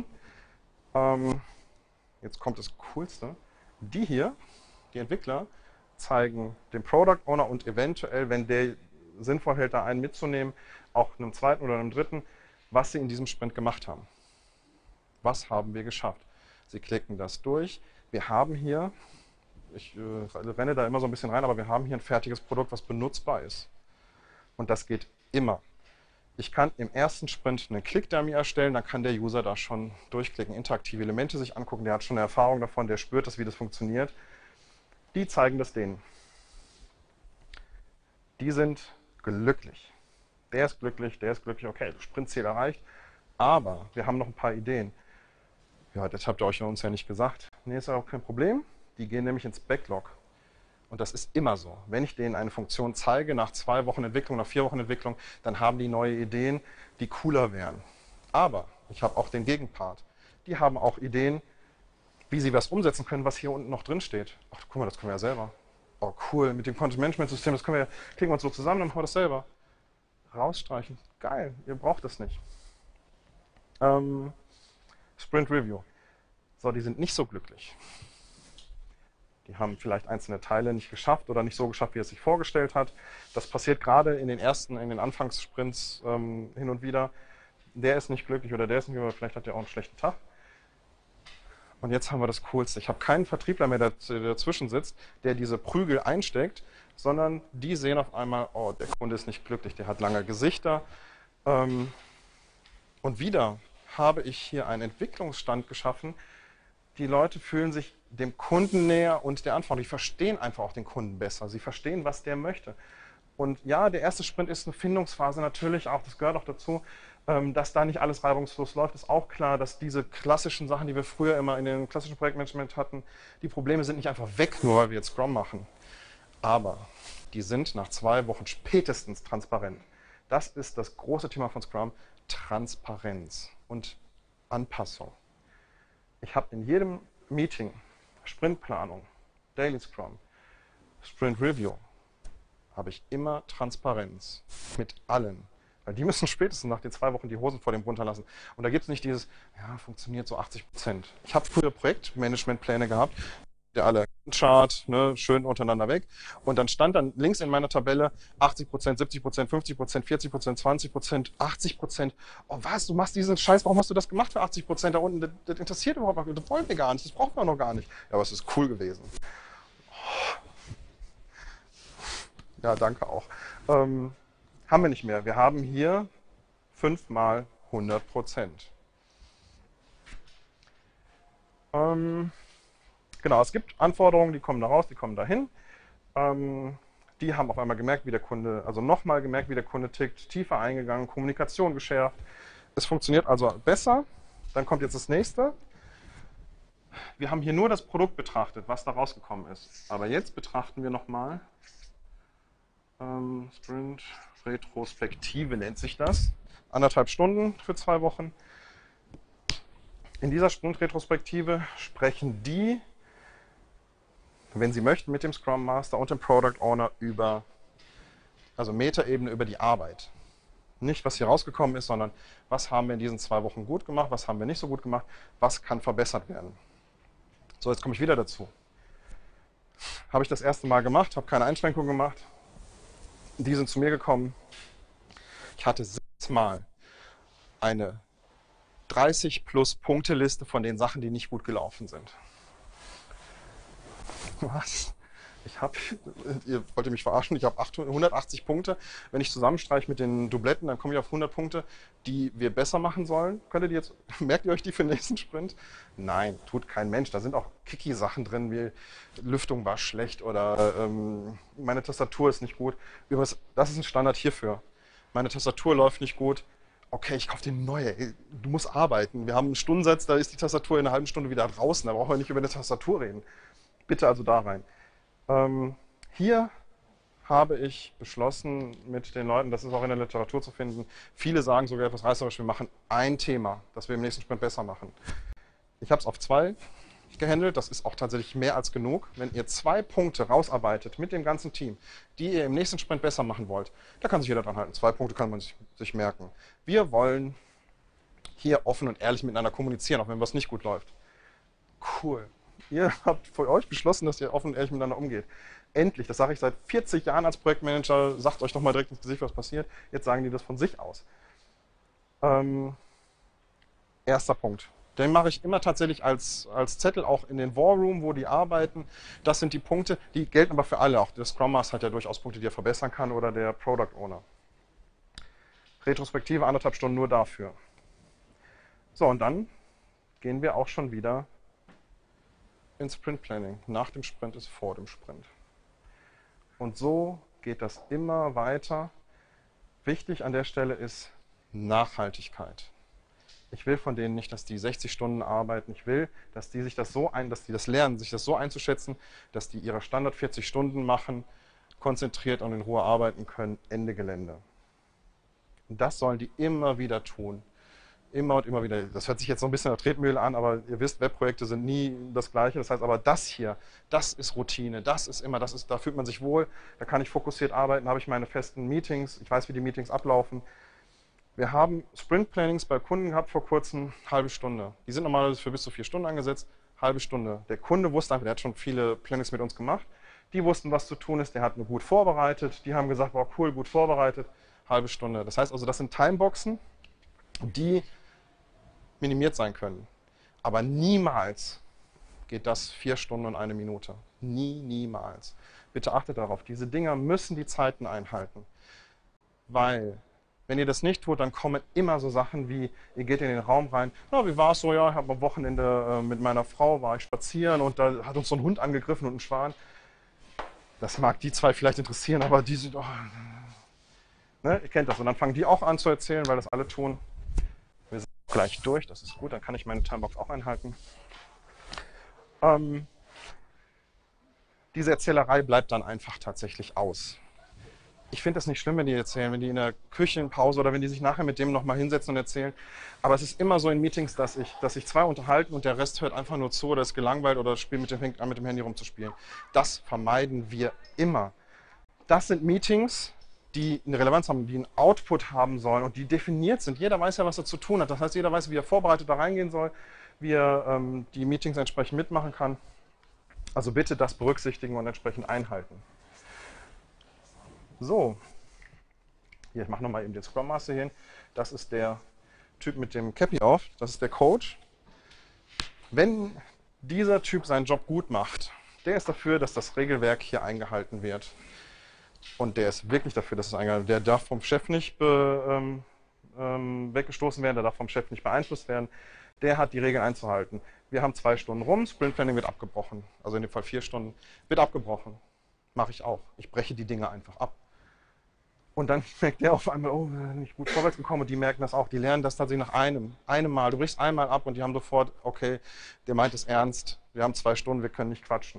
Jetzt kommt das Coolste. Die hier, die Entwickler, zeigen dem Product Owner und eventuell, wenn der sinnvoll hält, da einen mitzunehmen, auch einem zweiten oder einem dritten, was sie in diesem Sprint gemacht haben. Was haben wir geschafft? Sie klicken das durch. Wir haben hier, ich renne da immer so ein bisschen rein, aber wir haben hier ein fertiges Produkt, was benutzbar ist. Und das geht immer. Ich kann im ersten Sprint einen Click-Dummy erstellen, dann kann der User da schon durchklicken, interaktive Elemente sich angucken, der hat schon eine Erfahrung davon, der spürt das, wie das funktioniert. Die zeigen das denen. Die sind glücklich. Der ist glücklich, okay, das Sprintziel erreicht, aber wir haben noch ein paar Ideen. Ja, das habt ihr euch uns ja nicht gesagt. Nee, ist ja auch kein Problem. Die gehen nämlich ins Backlog. Und das ist immer so. Wenn ich denen eine Funktion zeige, nach 2 Wochen Entwicklung, nach 4 Wochen Entwicklung, dann haben die neue Ideen, die cooler wären. Aber ich habe auch den Gegenpart. Die haben auch Ideen, wie sie was umsetzen können, was hier unten noch drin steht. Ach, guck mal, das können wir ja selber. Oh, cool, mit dem Content-Management-System, das können wir, klicken wir uns so zusammen, dann machen wir das selber. Rausstreichen. Geil, ihr braucht das nicht. Sprint Review. So, die sind nicht so glücklich. Die haben vielleicht einzelne Teile nicht geschafft oder nicht so geschafft, wie er es sich vorgestellt hat. Das passiert gerade in den Anfangssprints hin und wieder. Der ist nicht glücklich oder der ist nicht glücklich, vielleicht hat er auch einen schlechten Tag. Und jetzt haben wir das Coolste. Ich habe keinen Vertriebler mehr, der dazwischen sitzt, der diese Prügel einsteckt, sondern die sehen auf einmal, oh, der Kunde ist nicht glücklich, der hat lange Gesichter. Und wieder habe ich hier einen Entwicklungsstand geschaffen. Die Leute fühlen sich dem Kunden näher und der Anforderung. Die verstehen einfach auch den Kunden besser. Sie verstehen, was der möchte. Und ja, der erste Sprint ist eine Findungsphase natürlich auch. Das gehört auch dazu, dass da nicht alles reibungslos läuft. Ist auch klar, dass diese klassischen Sachen, die wir früher immer in den klassischen Projektmanagement hatten, die Probleme sind nicht einfach weg, nur weil wir jetzt Scrum machen. Aber die sind nach 2 Wochen spätestens transparent. Das ist das große Thema von Scrum, Transparenz und Anpassung. Ich habe in jedem Meeting Sprintplanung, Daily Scrum, Sprint Review, habe ich immer Transparenz mit allen. Weil die müssen spätestens nach den 2 Wochen die Hosen vor dem runterlassen. Und da gibt es nicht dieses, ja, funktioniert so 80%. Ich habe früher Projektmanagementpläne gehabt, der alle Chart, ne, schön untereinander weg. Und dann stand dann links in meiner Tabelle 80%, 70%, 50%, 40%, 20%, 80%. Oh was, du machst diesen Scheiß, warum hast du das gemacht für 80% da unten? Das interessiert überhaupt nicht, das wollen wir gar nicht, das brauchen wir noch gar nicht. Ja, aber es ist cool gewesen. Ja, danke auch. Haben wir nicht mehr. Wir haben hier 5 mal 100%. Genau, es gibt Anforderungen, die kommen da raus, die kommen dahin. Die haben auf einmal gemerkt, wie der Kunde, also nochmal gemerkt, wie der Kunde tickt, tiefer eingegangen, Kommunikation geschärft. Es funktioniert also besser. Dann kommt jetzt das nächste. Wir haben hier nur das Produkt betrachtet, was da rausgekommen ist. Aber jetzt betrachten wir nochmal Sprint Retrospektive nennt sich das. 1,5 Stunden für 2 Wochen. In dieser Sprint Retrospektive sprechen die, wenn sie möchten, mit dem Scrum Master und dem Product Owner über, also Metaebene über die Arbeit. Nicht, was hier rausgekommen ist, sondern was haben wir in diesen 2 Wochen gut gemacht, was haben wir nicht so gut gemacht, was kann verbessert werden. So, jetzt komme ich wieder dazu. Habe ich das erste Mal gemacht, habe keine Einschränkungen gemacht. Die sind zu mir gekommen. Ich hatte 6 Mal eine 30-plus-Punkte-Liste von den Sachen, die nicht gut gelaufen sind. Was? Ihr wollt mich verarschen, ich habe 180 Punkte. Wenn ich zusammenstreiche mit den Dubletten, dann komme ich auf 100 Punkte, die wir besser machen sollen. Merkt ihr euch die für den nächsten Sprint? Nein, tut kein Mensch. Da sind auch Kiki-Sachen drin, wie Lüftung war schlecht oder meine Tastatur ist nicht gut. Übrigens, das ist ein Standard hierfür. Meine Tastatur läuft nicht gut. Okay, ich kaufe dir eine neue. Du musst arbeiten. Wir haben einen Stundensatz, da ist die Tastatur in einer halben Stunde wieder draußen. Da brauchen wir nicht über eine Tastatur reden. Bitte also da rein. Hier habe ich beschlossen mit den Leuten, das ist auch in der Literatur zu finden, viele sagen sogar etwas reißerisch, wir machen ein Thema, das wir im nächsten Sprint besser machen. Ich habe es auf 2 gehandelt, das ist auch tatsächlich mehr als genug. Wenn ihr 2 Punkte rausarbeitet mit dem ganzen Team, die ihr im nächsten Sprint besser machen wollt, da kann sich jeder dran halten. 2 Punkte kann man sich merken. Wir wollen hier offen und ehrlich miteinander kommunizieren, auch wenn was nicht gut läuft. Cool. Ihr habt für euch beschlossen, dass ihr offen und ehrlich miteinander umgeht. Endlich, das sage ich seit 40 Jahren als Projektmanager, sagt euch doch mal direkt ins Gesicht, was passiert. Jetzt sagen die das von sich aus. Erster Punkt. Den mache ich immer tatsächlich als Zettel auch in den War Room, wo die arbeiten. Das sind die Punkte, die gelten aber für alle. Auch der Scrum Master hat ja durchaus Punkte, die er verbessern kann oder der Product Owner. Retrospektive 1,5 Stunden nur dafür. So, und dann gehen wir auch schon wieder ins Sprint Planning. Nach dem Sprint ist vor dem Sprint. Und so geht das immer weiter. Wichtig an der Stelle ist Nachhaltigkeit. Ich will von denen nicht, dass die 60 Stunden arbeiten. Ich will, dass die dass die das lernen, sich das so einzuschätzen, dass die ihre Standard 40 Stunden machen, konzentriert und in Ruhe arbeiten können. Ende Gelände. Und das sollen die immer wieder tun. Immer und immer wieder. Das hört sich jetzt so ein bisschen nach Tretmühle an, aber ihr wisst, Webprojekte sind nie das Gleiche. Das heißt aber, das hier, das ist Routine, da fühlt man sich wohl, da kann ich fokussiert arbeiten, habe ich meine festen Meetings, ich weiß, wie die Meetings ablaufen. Wir haben Sprint-Plannings bei Kunden gehabt vor kurzem, halbe Stunde. Die sind normalerweise für bis zu 4 Stunden angesetzt, halbe Stunde. Der Kunde wusste einfach, der hat schon viele Plannings mit uns gemacht, die wussten, was zu tun ist, der hat nur gut vorbereitet, die haben gesagt, wow, cool, gut vorbereitet, halbe Stunde. Das heißt also, das sind Timeboxen, die minimiert sein können. Aber niemals geht das 4 Stunden und 1 Minute. Niemals. Bitte achtet darauf, diese Dinger müssen die Zeiten einhalten. Weil, wenn ihr das nicht tut, dann kommen immer so Sachen wie, ihr geht in den Raum rein, na, wie war es so, ja, ich habe am Wochenende mit meiner Frau, war ich spazieren und da hat uns so ein Hund angegriffen und ein Schwan. Das mag die zwei vielleicht interessieren, aber die sind, ne, ihr kennt das. Und dann fangen die auch an zu erzählen, weil das alle tun. Wir sind gleich durch, das ist gut, dann kann ich meine Timebox auch einhalten. Diese Erzählerei bleibt dann einfach tatsächlich aus. Ich finde das nicht schlimm, wenn die erzählen, wenn die in der Küchenpause oder wenn die sich nachher mit dem nochmal hinsetzen und erzählen. Aber es ist immer so in Meetings, dass sich zwei unterhalten und der Rest hört einfach nur zu oder ist gelangweilt oder fängt an mit dem Handy rumzuspielen. Das vermeiden wir immer. Das sind Meetings, die eine Relevanz haben, die einen Output haben sollen und die definiert sind. Jeder weiß ja, was er zu tun hat. Das heißt, jeder weiß, wie er vorbereitet da reingehen soll, wie er die Meetings entsprechend mitmachen kann. Also bitte das berücksichtigen und entsprechend einhalten. So, hier, ich mache nochmal eben den Scrum Master hin. Das ist der Typ mit dem Cappy auf, das ist der Coach. Wenn dieser Typ seinen Job gut macht, der ist dafür, dass das Regelwerk hier eingehalten wird. Und der ist wirklich dafür, dass es eingehalten wird. Der darf vom Chef nicht weggestoßen werden, der darf vom Chef nicht beeinflusst werden. Der hat die Regeln einzuhalten. Wir haben 2 Stunden rum, Sprint Planning wird abgebrochen. Also in dem Fall 4 Stunden wird abgebrochen. Mache ich auch. Ich breche die Dinge einfach ab. Und dann merkt der auf einmal, oh, nicht gut vorwärts gekommen. Und die merken das auch. Die lernen das tatsächlich nach einem Mal. Du brichst einmal ab und die haben sofort, okay, der meint es ernst. Wir haben 2 Stunden, wir können nicht quatschen.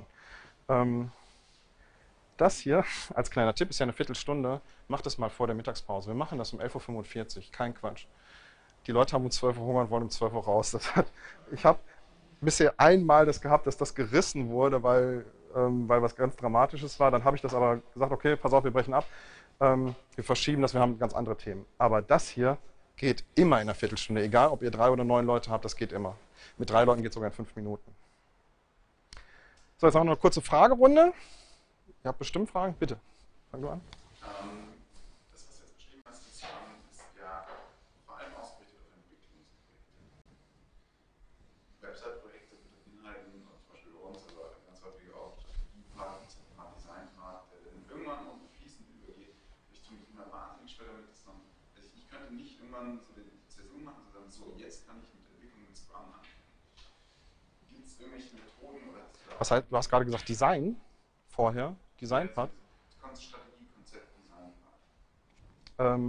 Das hier als kleiner Tipp ist ja eine Viertelstunde. Macht das mal vor der Mittagspause. Wir machen das um 11:45 Uhr. Kein Quatsch. Die Leute haben um 12 Uhr Hunger und wollen um 12 Uhr raus. Ich habe bisher einmal das gehabt, dass das gerissen wurde, weil was ganz Dramatisches war. Dann habe ich das aber gesagt, okay, pass auf, wir brechen ab. Wir verschieben das, wir haben ganz andere Themen. Aber das hier geht immer in einer Viertelstunde. Egal, ob ihr 3 oder 9 Leute habt, das geht immer. Mit 3 Leuten geht es sogar in 5 Minuten. So, jetzt haben wir noch eine kurze Fragerunde. Ihr habt bestimmt Fragen? Bitte, fang du an. Das, was du jetzt beschrieben hast, ist ja vor allem ausgerichtet auf Entwicklungsprojekte. Website-Projekte beinhalten zum Beispiel bei uns, aber ganz häufig auch Strategiepart, Designpart, der dann irgendwann auch fließend übergeht. Ich tue mich immer wahnsinnig schwer damit, dass man, also ich könnte nicht irgendwann so den Prozess ummachen, sondern so, jetzt kann ich mit Entwicklung mit Scrum anfangen. Gibt es irgendwelche Methoden oder Was heißt, du hast gerade gesagt Design vorher, Designpart? Strategie, Konzept, Designpart.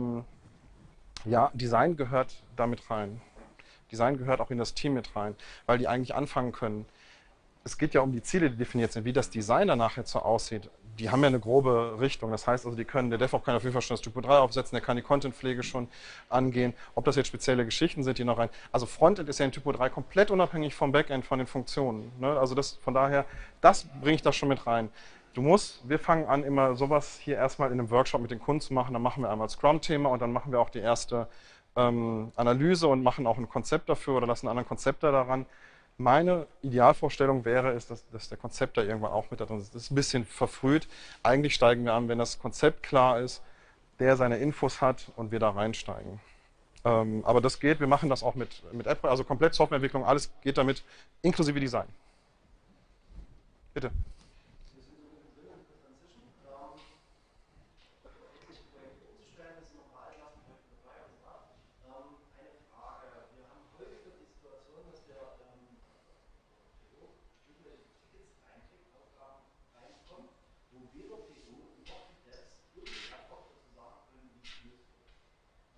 Ja, Design gehört damit rein. Design gehört auch in das Team mit rein, weil die eigentlich anfangen können. Es geht ja um die Ziele, die definiert sind, wie das Design danach jetzt so aussieht. Die haben ja eine grobe Richtung. Das heißt also, der DevOps kann auf jeden Fall schon das Typo 3 aufsetzen, der kann die Contentpflege schon angehen. Ob das jetzt spezielle Geschichten sind, die noch rein. Also Frontend ist ja in Typo 3 komplett unabhängig vom Backend, von den Funktionen. Ne? Also von daher, das bringe ich da schon mit rein. Wir fangen an, immer sowas hier erstmal in einem Workshop mit den Kunden zu machen. Dann machen wir einmal Scrum-Thema und dann machen wir auch die erste Analyse und machen auch ein Konzept dafür oder lassen einen anderen Konzepter daran. Meine Idealvorstellung wäre es, dass der Konzepter irgendwann auch mit da drin ist. Das ist ein bisschen verfrüht. Eigentlich steigen wir an, wenn das Konzept klar ist, der seine Infos hat und wir da reinsteigen. Aber das geht, wir machen das auch mit App, also komplett Softwareentwicklung, alles geht damit, inklusive Design. Bitte.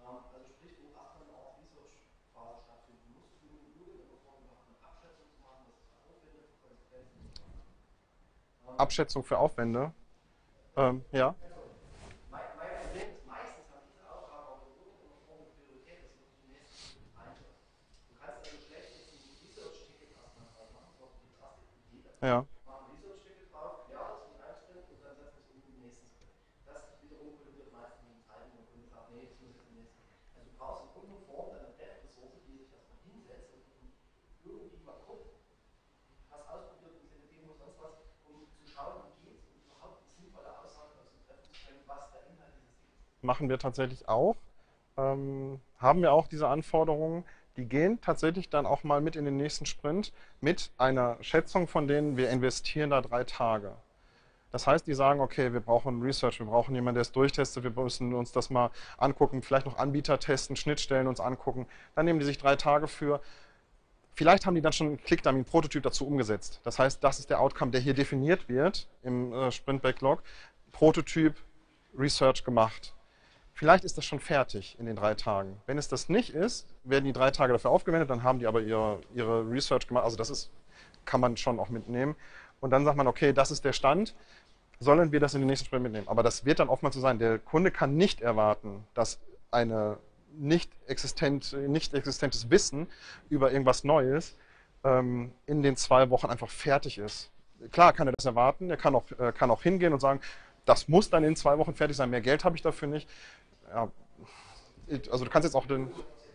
Also sprich, wo erstmal eine Art Research-Phase stattfinden muss, nur in irgendeiner Form eine Abschätzung zu machen, was es für Aufwände, für Konsequenzen und so weiter. Abschätzung für Aufwände. Ja. Mein Problem ist, meistens habe ich diese Aufgabe, aber in irgendeiner Form eine Priorität, dass ich die nächsten Schritte einschätze. Du kannst also schlecht jetzt ein Research-Ticket erstmal drauf machen, das ist die erste Idee. Ja. Mach ein Research-Ticket drauf, klär das in einem Sprint und dann setzt es um den nächsten Sprint. Das wiederum kollidiert meistens mit den Zeiten und der Kunde sagt, nee, das muss jetzt im nächsten. Also du brauchst in irgendeiner Form eine Dev-Ressource, die sich erstmal hinsetzt und irgendwie mal guckt, was ausprobiert im Sinne Demo, sonst was, um zu schauen, wie geht es und überhaupt eine sinnvolle Aussage aus dem Treffen zu können, was der Inhalt dieses Tickets ist. Machen wir tatsächlich auch. Haben wir auch diese Anforderungen. Die gehen tatsächlich dann auch mal mit in den nächsten Sprint mit einer Schätzung von denen, wir investieren da 3 Tage. Das heißt, die sagen, okay, wir brauchen Research, wir brauchen jemanden, der es durchtestet, wir müssen uns das mal angucken, vielleicht noch Anbieter testen, Schnittstellen uns angucken. Dann nehmen die sich 3 Tage für. Vielleicht haben die dann schon einen ClickDummy, einen Prototyp dazu umgesetzt. Das heißt, das ist der Outcome, der hier definiert wird im Sprint-Backlog. Prototyp, Research gemacht. Vielleicht ist das schon fertig in den 3 Tagen. Wenn es das nicht ist, werden die 3 Tage dafür aufgewendet, dann haben die aber ihre Research gemacht. Also kann man schon auch mitnehmen. Und dann sagt man, okay, das ist der Stand. Sollen wir das in den nächsten Sprint mitnehmen? Aber das wird dann oftmals so sein. Der Kunde kann nicht erwarten, dass eine nicht existentes Wissen über irgendwas Neues in den 2 Wochen einfach fertig ist. Klar kann er das erwarten. Er kann auch hingehen und sagen, das muss dann in 2 Wochen fertig sein. Mehr Geld habe ich dafür nicht. Ja, also du kannst jetzt auch den...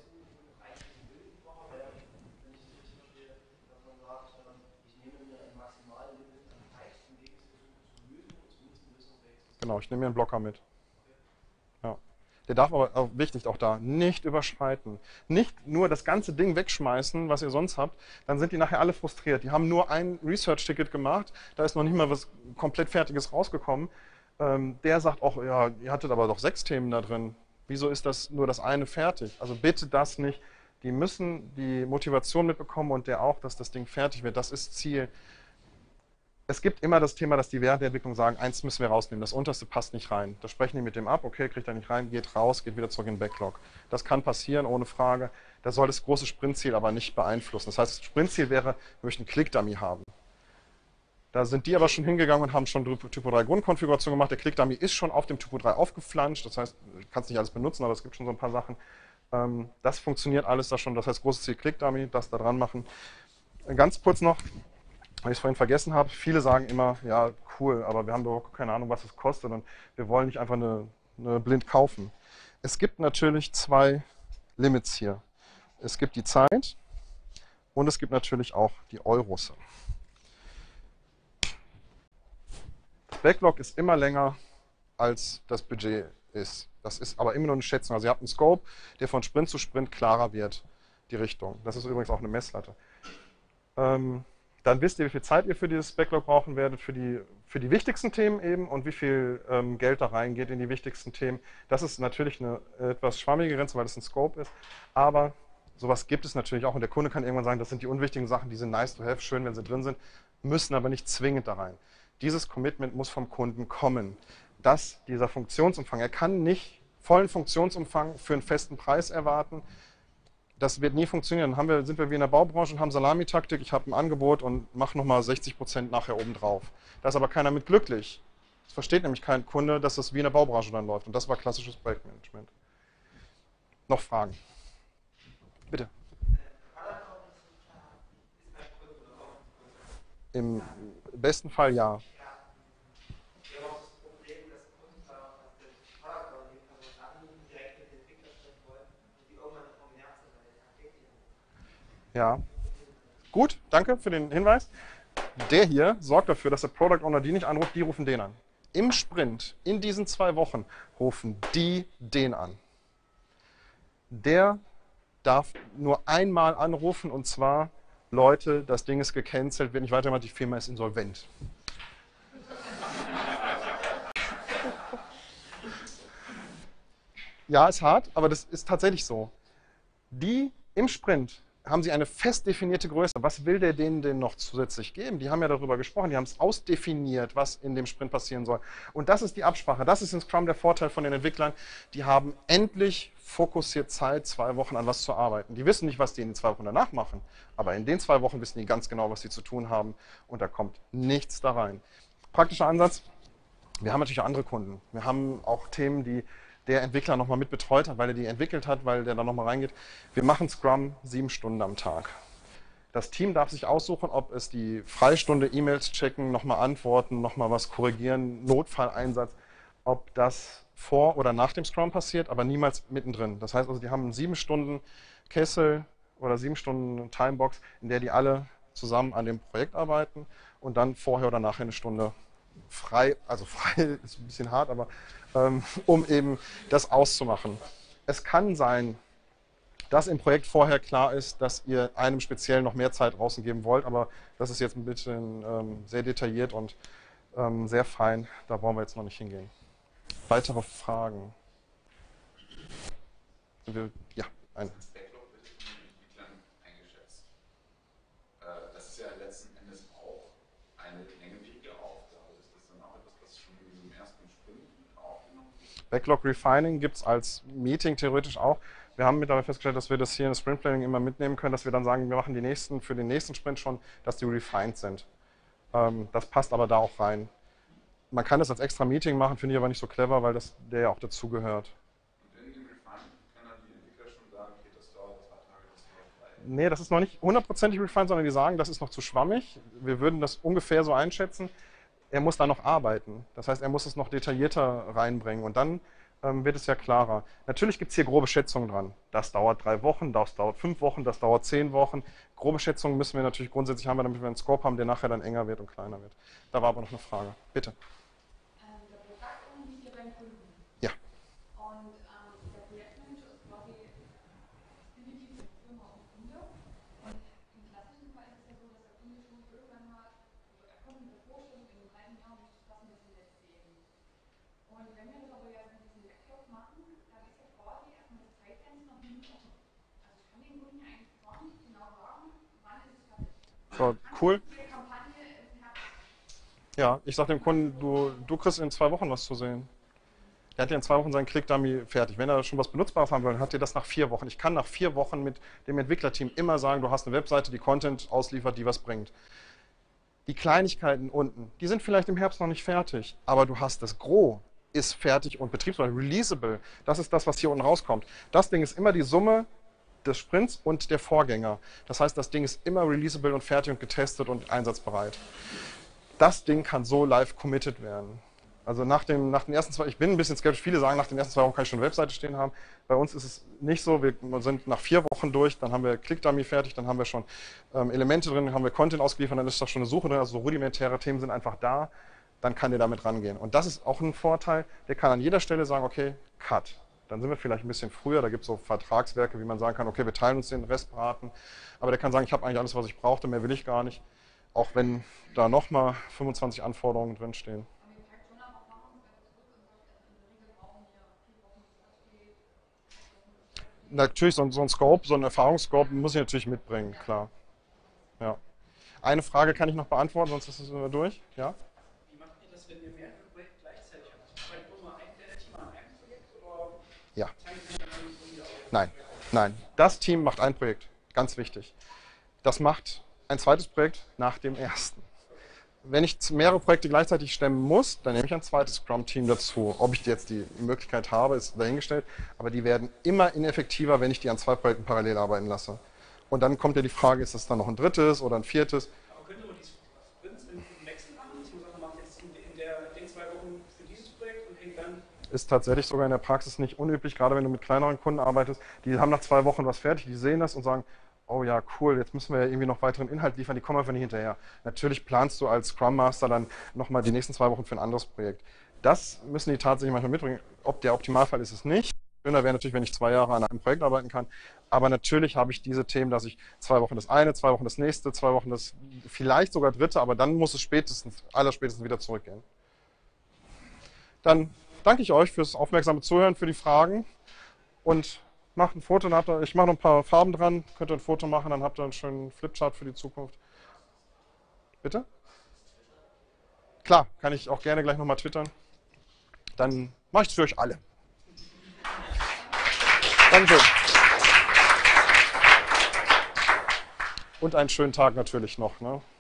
Genau, ich nehme mir einen Blocker mit. Ja. Der darf aber, auch wichtig auch da, nicht überschreiten. Nicht nur das ganze Ding wegschmeißen, was ihr sonst habt, dann sind die nachher alle frustriert. Die haben nur ein Research-Ticket gemacht, da ist noch nicht mal was komplett Fertiges rausgekommen. Der sagt auch, ja, ihr hattet aber doch 6 Themen da drin. Wieso ist das nur das eine fertig? Also bitte das nicht. Die müssen die Motivation mitbekommen und der auch, dass das Ding fertig wird. Das ist Ziel. Es gibt immer das Thema, dass die während der Entwicklung sagen, eins müssen wir rausnehmen, das unterste passt nicht rein. Da sprechen die mit dem ab, okay, kriegt er nicht rein, geht raus, geht wieder zurück in den Backlog. Das kann passieren, ohne Frage. Das soll das große Sprintziel aber nicht beeinflussen. Das heißt, das Sprintziel wäre, wir möchten ClickDummy haben. Da sind die aber schon hingegangen und haben schon Typo 3 Grundkonfiguration gemacht. Der ClickDummy ist schon auf dem Typo 3 aufgeflanscht. Das heißt, du kannst nicht alles benutzen, aber es gibt schon so ein paar Sachen. Das funktioniert alles da schon. Das heißt, großes Ziel ClickDummy, das da dran machen. Ganz kurz noch, weil ich es vorhin vergessen habe. Viele sagen immer, ja, cool, aber wir haben doch keine Ahnung, was es kostet und wir wollen nicht einfach eine blind kaufen. Es gibt natürlich 2 Limits hier. Es gibt die Zeit und es gibt natürlich auch die Euros. Backlog ist immer länger, als das Budget ist. Das ist aber immer nur eine Schätzung. Also ihr habt einen Scope, der von Sprint zu Sprint klarer wird, die Richtung. Das ist übrigens auch eine Messlatte. Dann wisst ihr, wie viel Zeit ihr für dieses Backlog brauchen werdet, für die wichtigsten Themen eben und wie viel Geld da reingeht in die wichtigsten Themen. Das ist natürlich eine etwas schwammige Grenze, weil das ein Scope ist. Aber sowas gibt es natürlich auch und der Kunde kann irgendwann sagen, das sind die unwichtigen Sachen, die sind nice to have, schön, wenn sie drin sind, müssen aber nicht zwingend da rein. Dieses Commitment muss vom Kunden kommen, dass dieser Funktionsumfang, er kann nicht vollen Funktionsumfang für einen festen Preis erwarten. Das wird nie funktionieren. Dann sind wir wie in der Baubranche und haben Salamitaktik, ich habe ein Angebot und mache nochmal 60% nachher oben drauf. Da ist aber keiner mit glücklich. Das versteht nämlich kein Kunde, dass das wie in der Baubranche dann läuft. Und das war klassisches Projektmanagement. Noch Fragen? Bitte. Im besten Fall ja. Ja. Gut, danke für den Hinweis. Der hier sorgt dafür, dass der Product Owner die nicht anruft, die rufen den an. Im Sprint, in diesen 2 Wochen, rufen die den an. Der darf nur einmal anrufen und zwar, Leute, das Ding ist gecancelt, wird nicht weitergemacht, die Firma ist insolvent. Ja, ist hart, aber das ist tatsächlich so. Die im Sprint haben sie eine fest definierte Größe. Was will der denen denn noch zusätzlich geben? Die haben ja darüber gesprochen, die haben es ausdefiniert, was in dem Sprint passieren soll. Und das ist die Absprache. Das ist in Scrum der Vorteil von den Entwicklern. Die haben endlich fokussiert Zeit, 2 Wochen an was zu arbeiten. Die wissen nicht, was die in den 2 Wochen danach machen, aber in den 2 Wochen wissen die ganz genau, was sie zu tun haben und da kommt nichts da rein. Praktischer Ansatz, wir haben natürlich auch andere Kunden. Wir haben auch Themen, die der Entwickler nochmal mit betreut hat, weil er die entwickelt hat, weil der da nochmal reingeht. Wir machen Scrum 7 Stunden am Tag. Das Team darf sich aussuchen, ob es die Freistunde, E-Mails checken, nochmal antworten, nochmal was korrigieren, Notfalleinsatz, ob das vor oder nach dem Scrum passiert, aber niemals mittendrin. Das heißt also, die haben 7 Stunden Kessel oder 7 Stunden Timebox, in der die alle zusammen an dem Projekt arbeiten und dann vorher oder nachher eine Stunde frei, also frei ist ein bisschen hart, aber um eben das auszumachen. Es kann sein, dass im Projekt vorher klar ist, dass ihr einem speziell noch mehr Zeit draußen geben wollt, aber das ist jetzt ein bisschen sehr detailliert und sehr fein, da wollen wir jetzt noch nicht hingehen. Weitere Fragen? Ja, eine. Das Backlog wird von den Entwicklern eingeschätzt. Das ist ja letzten Endes auch eine längwierige Aufgabe. Ist das dann auch etwas, was schon in diesem ersten Sprint aufgenommen wird? Backlog Refining gibt es als Meeting theoretisch auch. Wir haben mittlerweile festgestellt, dass wir das hier in das Sprint Planning immer mitnehmen können, dass wir dann sagen, wir machen die nächsten für den nächsten Sprint schon, dass die refined sind. Das passt aber da auch rein. Man kann das als extra Meeting machen, finde ich aber nicht so clever, weil der ja auch dazugehört. Und in dem Refinement können dann die Entwickler schon sagen, okay, das dauert 2 Tage, das dauert 3. Nee, das ist noch nicht 100%ig refined, sondern die sagen, das ist noch zu schwammig. Wir würden das ungefähr so einschätzen. Er muss da noch arbeiten. Das heißt, er muss es noch detaillierter reinbringen und dann wird es ja klarer. Natürlich gibt es hier grobe Schätzungen dran. Das dauert 3 Wochen, das dauert 5 Wochen, das dauert 10 Wochen. Grobe Schätzungen müssen wir natürlich grundsätzlich haben, damit wir einen Scope haben, der nachher dann enger wird und kleiner wird. Da war aber noch eine Frage. Bitte. Der Projektaktion liegt ja beim Kunden. Ja. Und der Projektmanager ist quasi definitiv die Firma und Kunde. Und im klassischen Fall ist es ja so, dass der Kunde schon irgendwann mal, also er kommt mit der Vorstellung, in einem halben Jahr möchte ich das und das jetzt sehen. Und wenn wir das aber ja mit diesem Backlog machen, dann ist ja quasi erstmal das Zeitfenster noch nie offen. Also ich kann den Kunden ja eigentlich gar nicht genau sagen, wann ist es fertig. So, cool. Die Kampagne im Herbst. Ja, ich sage dem Kunden, du kriegst in 2 Wochen was zu sehen. Der hat ja in 2 Wochen seinen Click-Dummy fertig. Wenn er schon was Benutzbares haben will, dann hat er das nach 4 Wochen. Ich kann nach 4 Wochen mit dem Entwicklerteam immer sagen, du hast eine Webseite, die Content ausliefert, die was bringt. Die Kleinigkeiten unten, die sind vielleicht im Herbst noch nicht fertig, aber du hast das Gros, ist fertig und betriebsbereit, releasable. Das ist das, was hier unten rauskommt. Das Ding ist immer die Summe des Sprints und der Vorgänger. Das heißt, das Ding ist immer releasable und fertig und getestet und einsatzbereit. Das Ding kann so live committed werden. Also nach den ersten 2, ich bin ein bisschen skeptisch, viele sagen, nach den ersten 2 Wochen kann ich schon eine Webseite stehen haben. Bei uns ist es nicht so, wir sind nach 4 Wochen durch, dann haben wir Click-Dummy fertig, dann haben wir schon Elemente drin, haben wir Content ausgeliefert, dann ist da schon eine Suche drin, also so rudimentäre Themen sind einfach da, dann kann der damit rangehen. Und das ist auch ein Vorteil, der kann an jeder Stelle sagen, okay, Cut. Dann sind wir vielleicht ein bisschen früher, da gibt es so Vertragswerke, wie man sagen kann, okay, wir teilen uns den Restbraten, aber der kann sagen, ich habe eigentlich alles, was ich brauchte, mehr will ich gar nicht, auch wenn da nochmal 25 Anforderungen drinstehen. Natürlich, so ein Scope, so ein Erfahrungsscope muss ich natürlich mitbringen, klar. Ja. Eine Frage kann ich noch beantworten, sonst ist es durch. Ja? Wie macht ihr das, wenn ihr mehrere Projekte gleichzeitig habt? Arbeitet nur ein Team an einem Projekt oder Ja. teilt ihr dann irgendwie auf? Nein. Das Team macht ein Projekt, ganz wichtig. Das macht ein zweites Projekt nach dem ersten. Wenn ich mehrere Projekte gleichzeitig stemmen muss, dann nehme ich ein zweites Scrum-Team dazu. Ob ich jetzt die Möglichkeit habe, ist dahingestellt, aber die werden immer ineffektiver, wenn ich die an 2 Projekten parallel arbeiten lasse. Und dann kommt ja die Frage, ist das dann noch ein drittes oder ein viertes? Aber könnte man die Sprints im Wechsel machen, dass man sagt, man macht jetzt in den 2 Wochen für dieses Projekt und hängt dann. Ist tatsächlich sogar in der Praxis nicht unüblich, gerade wenn du mit kleineren Kunden arbeitest. Die haben nach 2 Wochen was fertig, die sehen das und sagen, oh ja, cool, jetzt müssen wir ja irgendwie noch weiteren Inhalt liefern, die kommen einfach nicht hinterher. Natürlich planst du als Scrum Master dann nochmal die nächsten 2 Wochen für ein anderes Projekt. Das müssen die tatsächlich manchmal mitbringen. Ob der Optimalfall ist es nicht. Schöner wäre natürlich, wenn ich 2 Jahre an einem Projekt arbeiten kann. Aber natürlich habe ich diese Themen, dass ich 2 Wochen das eine, 2 Wochen das nächste, 2 Wochen das vielleicht sogar dritte, aber dann muss es allerspätestens wieder zurückgehen. Dann danke ich euch fürs aufmerksame Zuhören, für die Fragen und macht ein Foto, dann habt ihr, ich mache noch ein paar Farben dran, könnt ihr ein Foto machen, dann habt ihr einen schönen Flipchart für die Zukunft. Bitte? Klar, kann ich auch gerne gleich nochmal twittern. Dann mache ich es für euch alle. Dankeschön. Und einen schönen Tag natürlich noch. Ne?